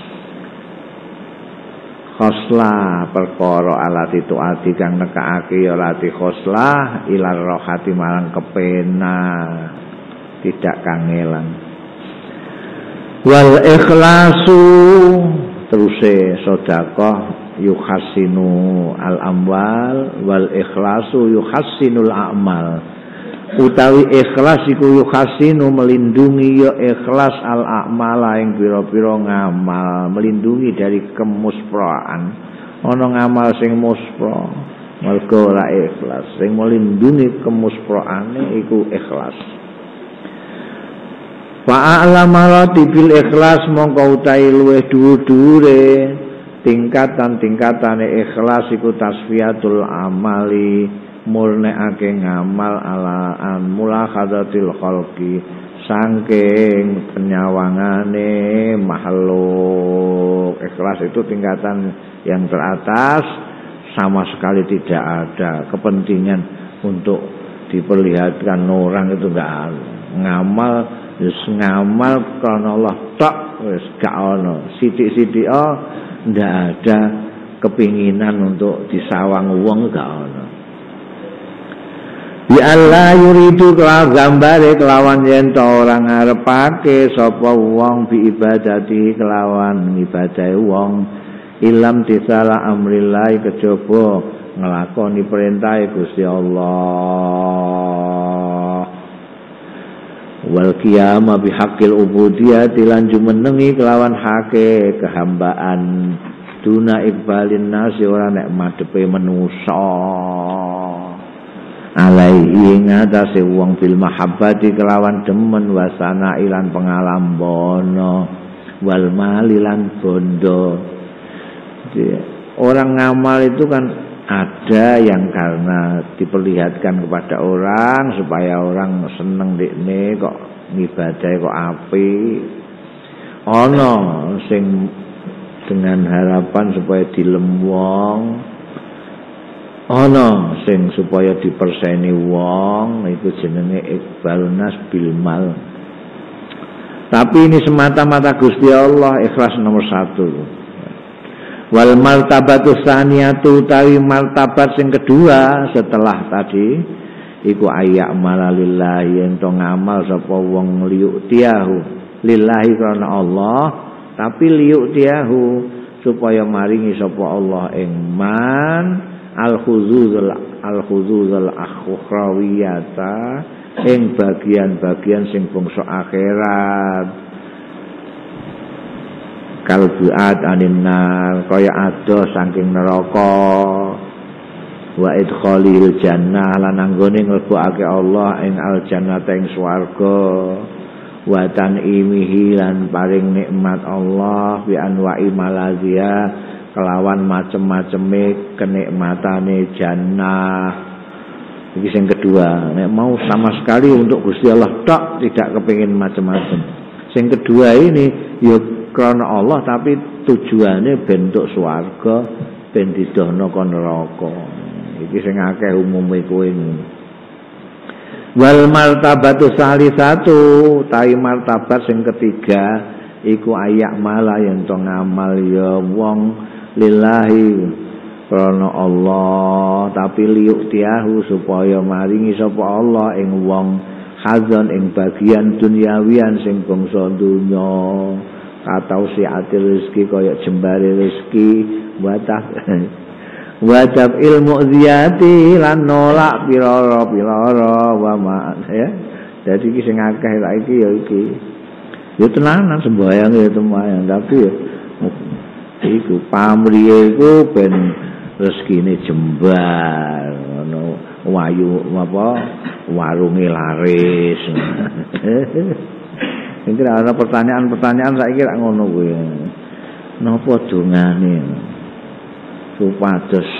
khoslah perkara alati tuati kang nekake ya lati khoslah ila rohati marang kepenak tidak kangelan wal ikhlasu teruse sedekah yuhassinu al amwal wal ikhlasu yuhassinul a'mal utawi ikhlas iku yuhassinu melindungi ya ikhlas al a'mal ing pira-pira ngamal melindungi dari kemuspraan ana ngamal sing muspra mergo ora ikhlas sing melindungi kemuspraane iku ikhlas. Fa'alamati bil ikhlas mongko utahe luwih dhuwur-dhuwure tingkatan-tingkatane ikhlas iku tasfiyatul amali murnekake ngamal ala an mulakhadatil khalqi saking penyawangane makhluk. Ikhlas itu tingkatan yang teratas, sama sekali tidak ada kepentingan untuk diperlihatkan orang, itu enggak ada. Ngamal wis ngamal karena Allah tok, wis gak ono sithik-sithik oh ndak ada kepinginan untuk disawang wong, gak ono. Ya Allah yuridu kelawan gambare kelawan yen to ora ngarepake sapa wong bi ibadati kelawan ibadahe wong ilam tisala amrillah kejaba nglakoni perintahe Gusti Allah wal qiyama bihaqqil ubudiyati lan jumenengi kelawan hake kehambaan duna ikbalin nasi ora nek madhepe manusa alaihi ngatasi wong bil mahabbati kelawan demen wasana ilan pengalambono wal malilan bondo. Orang ngamal itu kan ada yang karena diperlihatkan kepada orang supaya orang seneng dekne kok ngibadahe kok apik. Ono sing dengan harapan supaya dilem wong. Ono sing supaya diperseni wong, itu jenenge iqbal nas bil mal. Tapi ini semata-mata Gusti Allah, ikhlas nomor satu. Wal martabatus saniyatu tawi martabat sing kedua setelah tadi iku ayak malalillahi ento ngamal sapa wong liuk tiahu lillahi karena Allah, tapi liuk tiahu supaya maringi sapa Allah ing man al-khuzuzul al-khuzuzul akhrawiyata ing bagian-bagian sing bangsa akhirat kalbuat aninnar kaya adoh saking neraka wa idkhalil jannah lan anggone nglebokake Allah ing al jannata ing swarga wa tanimihi lan paring nikmat Allah bi anwa'i malazia kelawan macem-maceme kenikmatane jannah. Ini yang kedua, nek mau sama sekali untuk Gusti Allah tok, tidak kepingin macam-macam. Yang kedua ini ya karena Allah tapi tujuannya bentuk swarga ben didono kon neraka. Iki sing akeh umume kowe ini. Wal martabatu salisatu, tai martabat sing ketiga iku ayak malah yen to ngamal ya wong lillahi karena Allah, tapi liuk tiahu supaya maringi sapa Allah ing wong hazon ing bagian duniawian sing bangsa dunya katau siatil rezeki kaya jembare rezeki wataf wataf ilmu ziyati lan nolak pira-pira wa ma ya. Dadi iki sing akeh saiki ya iki. Ya tenanan sembayang ya sembayang tapi ya iku pamriye iku ben rezekine jembar ngono wayu apa warunge laris. Iki ana pertanyaan-pertanyaan saiki rak ngono kuwi. Napa dongane supados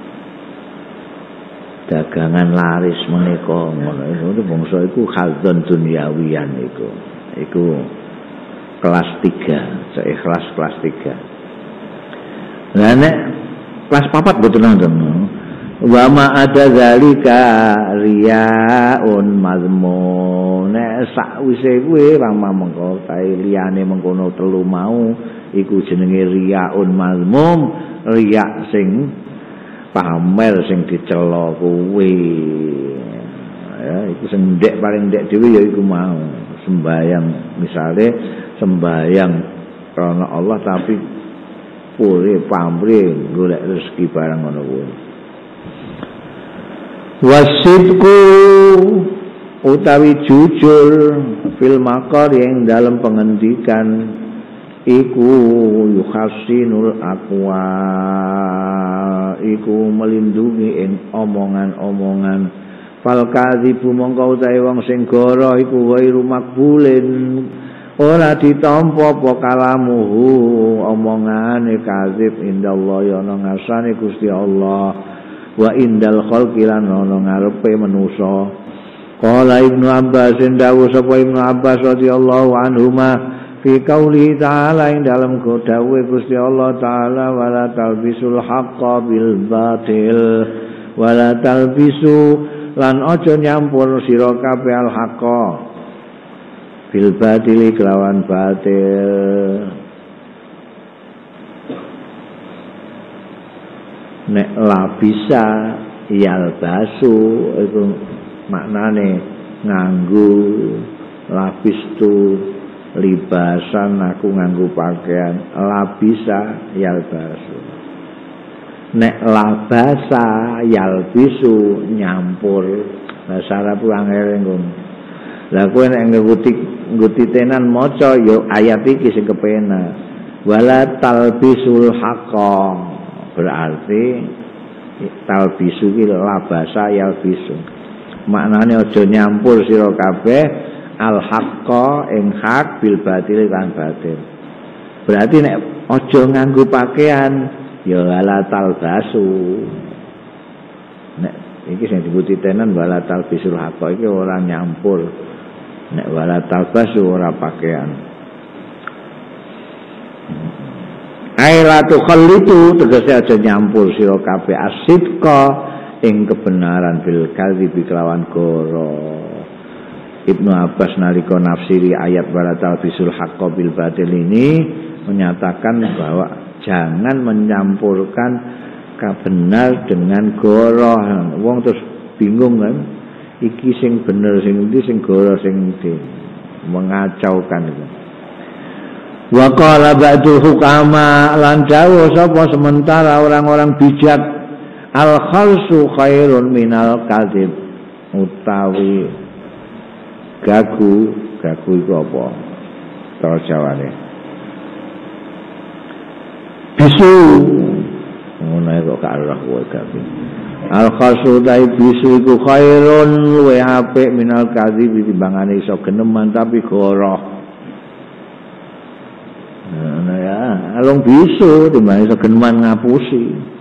dagangan laris menika ngono. Itu bangsa iku khazon duniawian iku. Iku kelas tiga, seikhlas kelas tiga. Lah nek kelas papat betul nonton. Wa ma ada zalika riyaun mazmun. Nek sakwise kuwi pamah mengko kae liyane mengkono telu mau iku jenenge riyaun mazmum, riya sing pamer sing dicela kuwi. Ya, iku sing ndek paling ndek dhewe ya iku mau sembayang, misale sembayang karena Allah tapi pure pamrih golek rezeki barang ngono kuwi. Wasidku utawi jujur fil maqar yang dalam pengendikan iku yuhasinul aqwa iku melindungi ing omongan-omongan fal kadzibu mongko utahe wong sing goro iku wairu makbulin ora ditampa apa kalamuhu omongane kadzib indallah ya ana ngarsane Gusti Allah wa indal khalqi lan ana ngarepe manusa. Qala Ibnu Abbas dawu sapa Ibnu Abbas radhiyallahu anhuma fi qauli ta'ala ing dalam dawuhe Gusti Allah taala wala talbisul haqqo bil batil wala talbisu lan aja nyampur sira kabeh al haqqo bil batili kelawan batil. Nek labisa yalbasu itu maknane nganggu labis tu libasan aku nganggu pakaian labisa yalbasu. Nek labasa yalbisu nyampur bahasa Arab angel ngono. Lah kowe nek ngguti ngguti tenan maca ya ayat iki sing kepenak. Wala talbisul haqqo berarti talbisu ki labasa yalbisu. Maknane aja nyampur sira kabeh al haqqo ing hak bil batil kan batil. Berarti nek aja nganggo pakaian ya wala talbasu. Nek iki sing dibuti tenan wala talbisul haqqo iki ora nyampur. Nek wala talbasu ora pakaian. Ailatu khallitu tegese aja nyampur sira kabeh asidqa ing kebenaran bil kadhibi kelawan goro. Ibnu Abbas nalika nafsiri ayat wala talbisul haqqo bil batil ini menyatakan bahwa jangan mencampurkan benar dengan goroh. Wong terus bingung kan, iki sing bener sing endi sing goroh sing endi, mengacaukan itu. Wa qala ba'dul hukama lan dawuh sapa sementara orang-orang bijak al khalsu khairun minal kadzib, utawi gagu gagu iku apa cara Jawane bisu ngono kok gak ora kowe gagu al khalsu dai bisu iku khairun luwe apik minal kadzib timbangane iso geneman tapi goroh. Nah ya alung bisu timbang iso geneman ngapusi.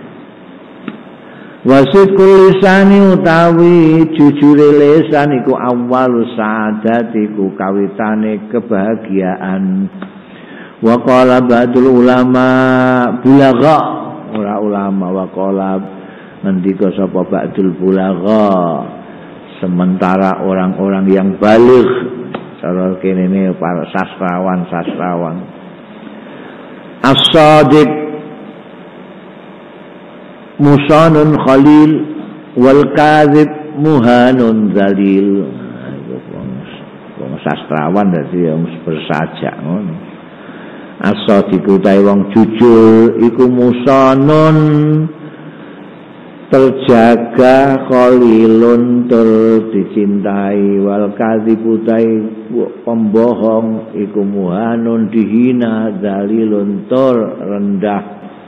Wasid kulisani utawi jujure lisan iku awwalu sa'adati iku kawitane kebahagiaan. Wa qala ba'dul ulama bulagha, ora ulama wa qala ngendika sapa ba'dul bulagha, sementara orang-orang yang baligh cara kene ne para sastrawan-sastrawan. As-sadiq musanun khalil wal kadzib muhanun zalil. Wong sastrawan dadi bersajak ngono. As-sadiqu ta wong jujur iku musanun terjaga, khalilun ter dicintai, wal kadzibu ta pembohong iku muhanun dihina, zalilun ter rendah.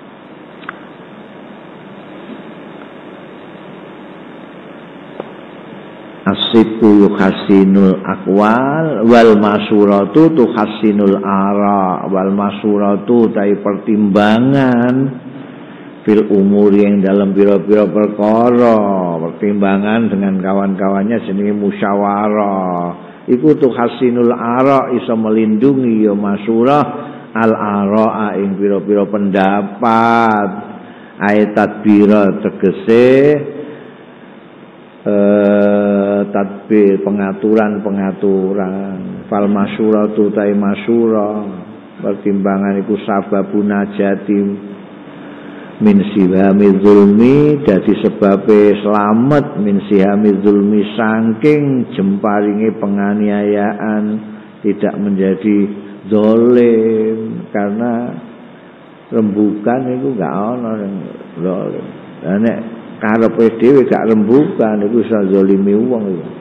As-sidqu yuhassinul aqwal wal masuratu tuhassinul ara, wal masuratu tai pertimbangan fil umuri yang dalam pira-pira perkara, pertimbangan dengan kawan-kawannya jenenge musyawarah. Iku tuhassinul ara iso melindungi ya masurah al ara ing pira-pira pendapat. Ayat tadbira tegese Eh, tadbir pengaturan-pengaturan. Fal masyuratu tai masyura pertimbangan iku sababun najati min sihami zulmi, dadi sebabe selamat min sihami zulmi saking jemparinge penganiayaan, tidak menjadi zalim, karena rembukan itu gak ana zalim. Nek karepe dhewe gak rembukan iku iso zalimi wong iku.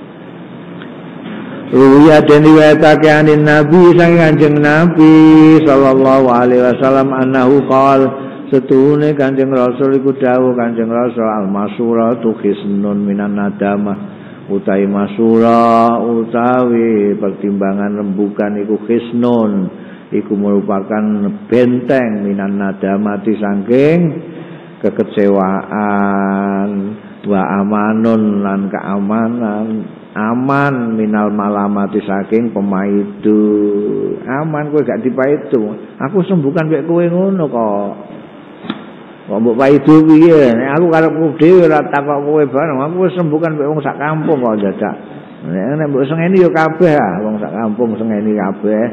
Ruya den riwayatake anin Nabi sang Kanjeng Nabi sallallahu alaihi wasallam annahu qol, setune Kanjeng Rasul iku dawuh Kanjeng Rasul al masuratu khisnun minan nadamah, utawi masura utawi pertimbangan rembukan iku khisnun iku merupakan benteng minan nadamati saking kekecewaan, wa amanun lan keamanan, aman minal malamati saking pemaidu, aman kowe gak dipaidu. Aku sembuhkan mek kowe ngono kok. Kok mbok paidu piye? Nek aku karepku dhewe ora takok kowe bareng, aku wis sembuhkan mek wong sak kampung kok dadak. Nek mbok sengeni yo kabeh ah, wong sak kampung sengeni kabeh.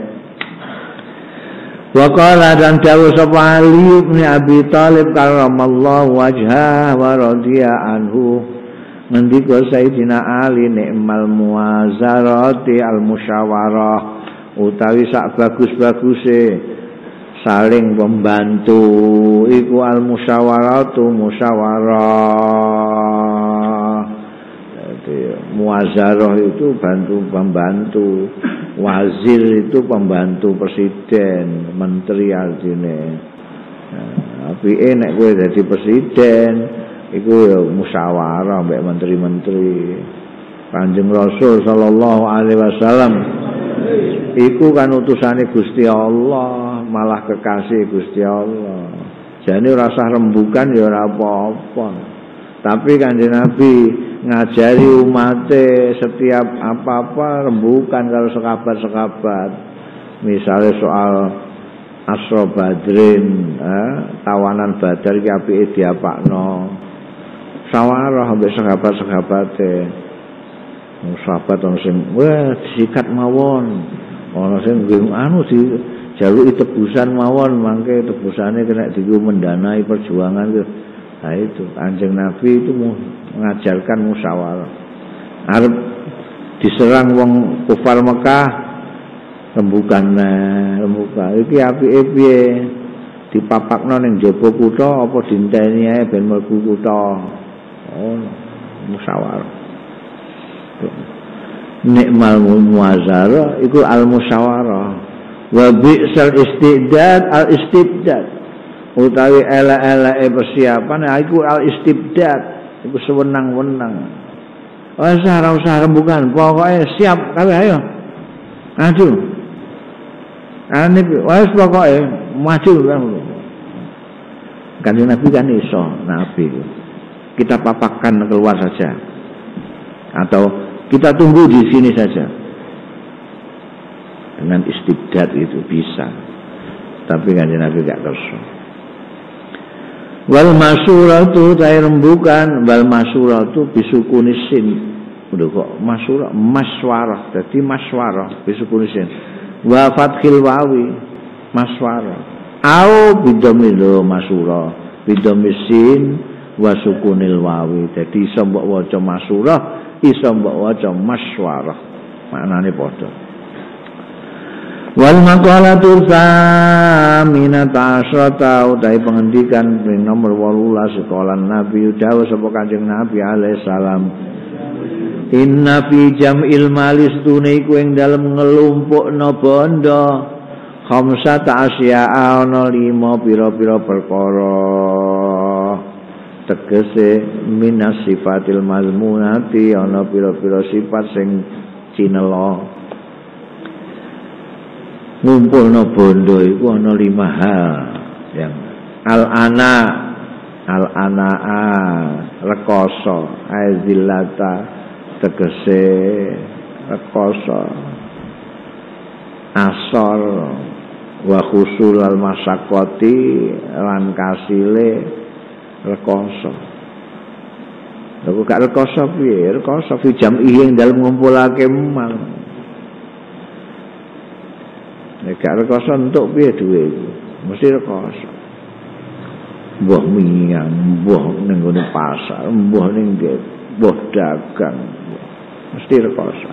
Wa qala dan dawuh sapa Ali bin Abi Thalib karramallahu wajhah wa radiya anhu, ngendika Sayyidina Ali nikmal muwazarati al musyawarah, utawi sak bagus-baguse saling membantu iku al musyawaratu musyawarah. Jadi muwazarah itu bantu membantu, wazir itu pembantu presiden, menteri artine. Nah, tapi nek kowe dadi presiden iku ya musyawarah mbek menteri-menteri. Kanjeng Rasul sallallahu alaihi wasallam iku kan utusane Gusti Allah, malah kekasih Gusti Allah. Jane ora usah rembukan ya ora apa-apa. Tapi Kanjeng Nabi ngajari umate setiap apa-apa rembukan kalau sekabat-sekabat. Misalnya soal Asra Badrin, eh, tawanan Badar iki apike diapakno. Sawarah ambek sekabat-sekabate. sahabat ana sing wah disikat mawon, ana sing anu di jaluki tebusan mawon, mangke tebusane kena diku mendanai perjuangan itu. Nah itu Kanjeng Nabi itu mengajarkan musyawarah. Arep diserang wong kufar Mekah, rembukan rembuka. Iki apike piye? Dipapakno ning jaba kutha apa dinteni ae ben mlebu kutha. Oh, musyawarah. Nikmal muwazarah iku al musyawarah wa bi'sal istibdad al istibdad utawi elek-eleke persiapan iku al istibdad iku sewenang-wenang. Wis ora usah rembukan, pokoke siap kabeh ayo. Maju. Ane wis pokoke maju kan. Kanjeng Nabi kan iso, Nabi. Kita papakkan keluar saja. Atau kita tunggu di sini saja. Dengan istibdad itu bisa. Tapi Kanjeng Nabi gak kerso. Wal masuratu ta rembukan, wal masuratu bisukunisin. Udah kok masurah, maswarah. Jadi maswarah bisukunisin. Wa fathil wawi maswarah. Au bidomil masurah, bidomisin wa sukunil wawi. Jadi iso mbok waca masurah, iso mbok waca maswarah, maknane padha. Wal maqalatu tsaminata asyrata utai pengendikan ping nomor wolulas sekolah Nabi dawuh sapa Kanjeng Nabi alaihi salam, inna fi jam'il malis tunaiku ing dalem ngelumpukna bondo khamsata asya'a ana lima pira-pira perkara tegese minas sifatil mazmunati ana pira-pira sifat sing cinela. Ngumpulno bondo iku ana lima hal yang al ana al anaa rekoso aizillata tegese rekoso asor wa khusul al masakoti lan kasile rekoso. Lha gak rekoso piye? Rekoso fi jam'i ing dalem ngumpulake mal. Nek gak rekoso entuk piye duwe iku? Mesti rekoso. Mbah miyang, mbah ning ngene pasar, mbah ning mbah dagang. Mesti rekoso.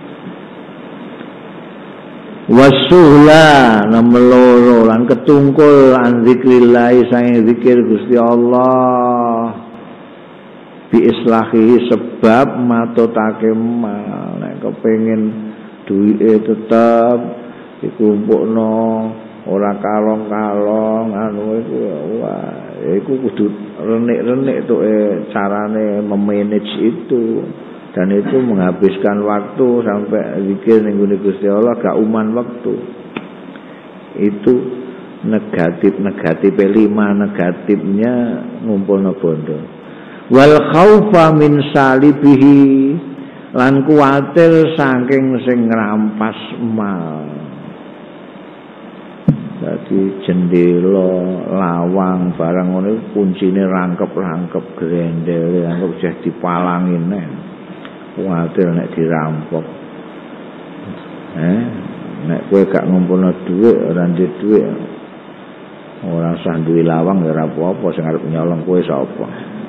Wasuhla nomor loro lan ketungkul an zikrillah sange zikir Gusti Allah bi islahi sebab matutake mal nek kepengin duwike tetep dikumpulno ora kalong-kalong anu iku wah iku kudu renik-renik tuh eh, carane memanage itu. Dan itu menghabiskan waktu sampai zikir ning Gusti Allah gak uman waktu. Itu negatif-negatif lima negatifnya ngumpulno bondo. Wal khaufa min salibihi lan kuwatir saking sing ngrampas mal. Dadi jendela, lawang, barang ngono kuncine rangkep-rangkep grendel, rangkep jeh dipalangi neh. Kuwatir nek dirampok. Eh, nek kowe gak ngumpulno dhuwit, ora ndek dhuwit. Ora usah duwe lawang ya ora apa-apa, sing arep nyolong kowe sapa.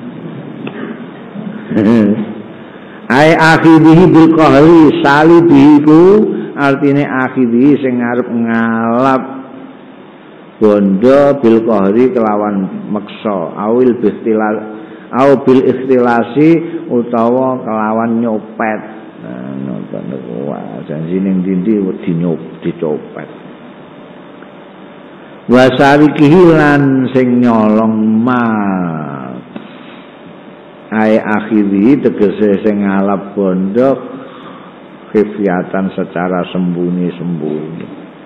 Ai akhidhi bil qahri salibiku artine akhidhi sing arep ngalap bondo bil qahri kelawan meksa awil bistilal au bil ikhtilasi utawa kelawan nyopet. Nah, nonton wah janji ning dindi wedi nyop dicopet. Wasarikihi lan sing nyolong mal. Ai akhiri tegese sing ngalap bondo khifiatan secara sembunyi-sembunyi.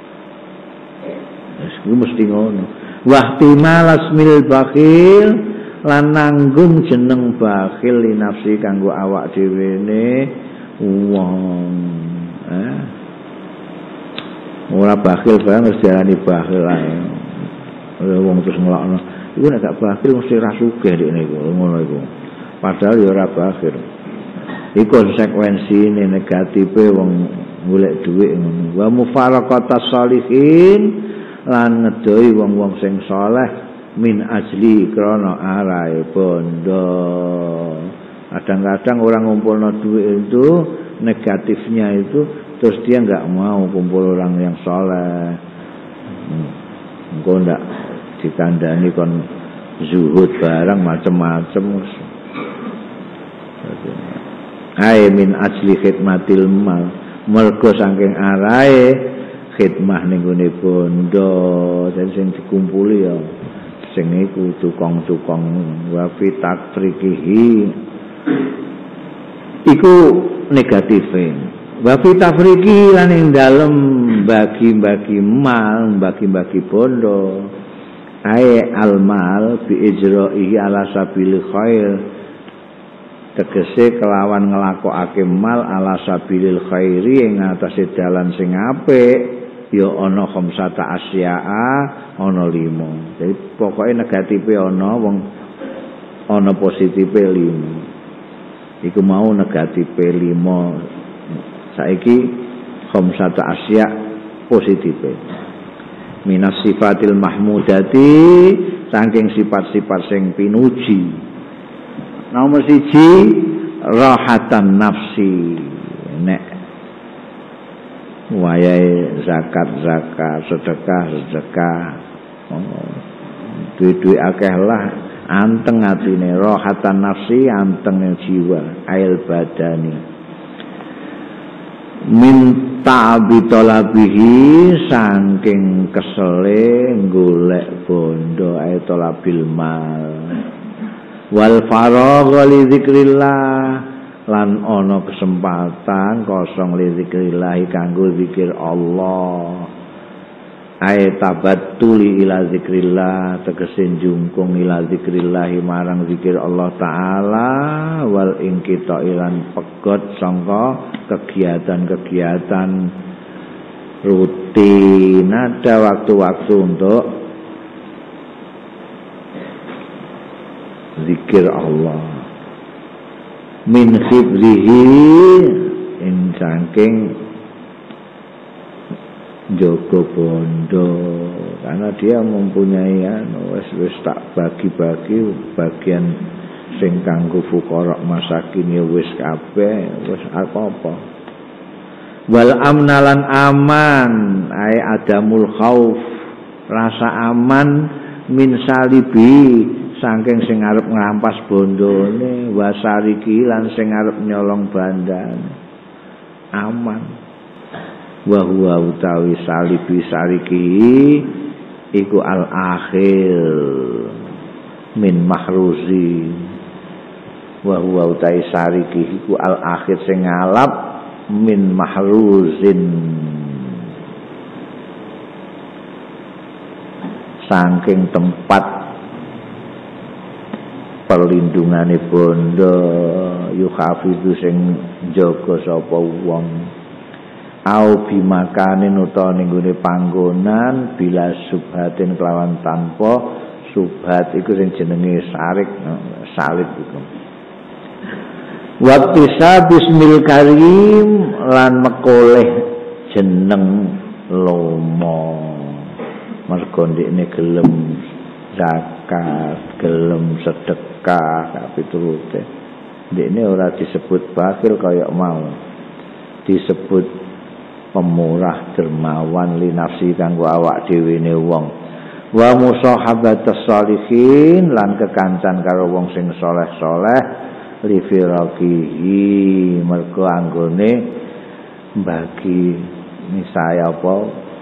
Wis kuwi mesti ngono. Wahtimal asmil bakhil lan nanggung jeneng bakhil li nafsi kanggo awak dhewene wong eh ora bakhil barang wis diarani bakhil ae wong terus ngelakno iku nek gak bakhil mesti ra sugih dekne iku ngono iku padahal ya ora bakhil Iku konsekuensine negatife wong golek dhuwit ngono. Wa mufaraqatas sholihin lan ngedoi wong-wong sing saleh min ajli krana arahe bondo. Kadang-kadang orang ngumpulno duit itu negatifnya itu terus dia enggak mau kumpul orang yang saleh. Engko ndak dikandani kon zuhud barang macam-macam. Ai min ajli khidmatil mal, mergo saking arahe khidmah ning gone bondo, dadi sing dikumpuli ya sing iku tukang-tukang wa fi takrikihi iku negative. Wa fi tafriki lan ing dalem bagi-bagi mal, bagi-bagi bondo. Ai almal bi ijra'ihi ala sabilil khair. Tegese kelawan nglakokake mal ala sabilil khairi ing atase dalan sing apik ya ana khamsata asya'a ana lima. Jadi pokoke negatife ana wong ana positife lima. Iku mau negatife lima. Saiki khamsata asya' positife. Minas sifatil mahmudati saking sifat-sifat sing pinuji. Nomor siji rahatan nafsi, nek wayahe zakat-zakat, sedekah-sedekah, duit-duit akeh lah, anteng atine, rahatan nafsi, anteng jiwa, ail badani. Minta bitolabihi saking kesele golek bondo ae tolabil mal. Wal faragha li zikrillah lan ana kesempatan kosong li zikrillah kanggo zikir Allah. Ai tabattuli ila zikrillah tegese jungkung ila zikrillah marang zikir Allah taala wal ingkita ilan pegot sangka kegiatan-kegiatan rutin. Ada waktu-waktu untuk zikir Allah min khibzihi ing saking jaga bondo karena dia mempunyai anu wis wis tak bagi-bagi bagian sing kanggo fuqara masakin ya wis kabeh wis apa-apa. Wal amnalan aman ai adamul khauf rasa aman min salibi saking sing arep ngrampas bondone wasariki lan sing arep nyolong bandane aman. Wa huwa utawi salibi sariki iku al akhir min mahruzi. Wa huwa utawi sariki iku al akhir sing ngalap min mahruzin saking tempat perlindungane bondo yukhafidu sing jaga sapa wong au bimakanin utawa ning gone panggonan bila subhatin kelawan tanpa subhat iku sing jenenge sarik salib iku. Wa bismil karim lan mekoleh jeneng lomo mergo ndekne gelem zakat, gelem sedekah, kapiturute. Ndekne ora disebut bakil kaya mau. Disebut pemurah dermawan li nafsi kanggo awak dhewe ne wong. Wa musahabatus sholihin lan kekancan karo wong sing saleh-saleh li firaqihi mergo anggone bagi misaya apa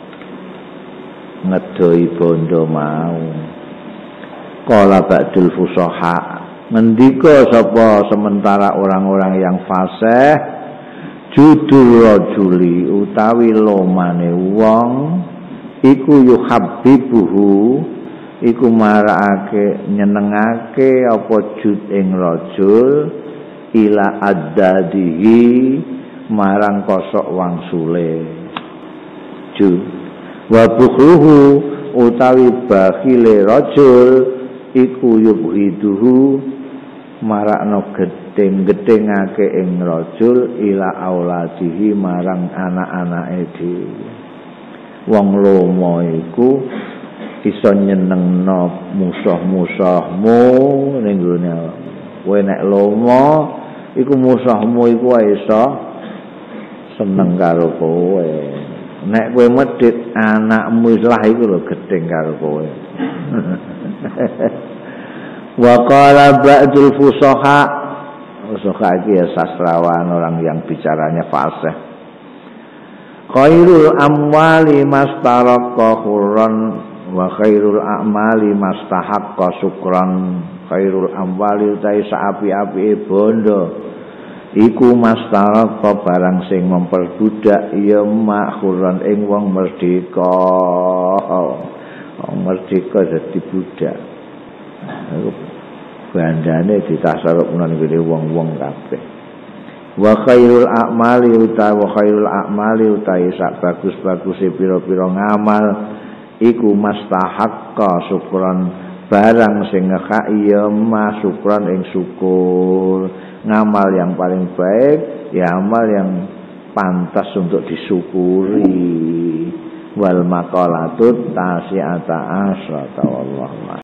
ngedoi bondo mau. Qala ba'dul fusaha ngendika sapa sementara orang-orang yang fasih judul rajuli utawi lomane wong iku yuhabbibuhu iku marakake nyenengake apa jud ing rajul ila addadihi marang kosok wangsule jud wa bukhruhu utawi bakhile rajul iku yubhiduhu marakno gedeng gedengake ing rajul ila auladihi marang anak-anake dhewe. Wong lomo iku iso nyenengno musuh-musuhmu ning gone kowe nek lomo iku musuhmu iku iso seneng karo kowe. Nek kowe medhit anakmu lah iku lho gedeng karo kowe. Wa qala ba'dul fusaha, fusaha iki ya sastrawan orang yang bicaranya fasih. Khairul amwali mastaraqqa khurran wa khairul a'mali mastahaqqa syukran. Khairul amwali utai saapi-apike bondo iku mastaraqqa barang sing memperbudak ya makhurran ing wong merdeka. Wong merdeka dadi budak. Bandane ditasarruf nang ngene wong-wong kabeh. Wa khairul a'mali utawa wa khairul a'mali utawa sak bagus-baguse pira-pira ngamal iku mastahaqqa syukran barang sing ngekaki ya ma syukran ing syukur. Ngamal yang paling baik ya amal yang pantas untuk disyukuri. Wal maqalatut tasi'ata asrata wallahu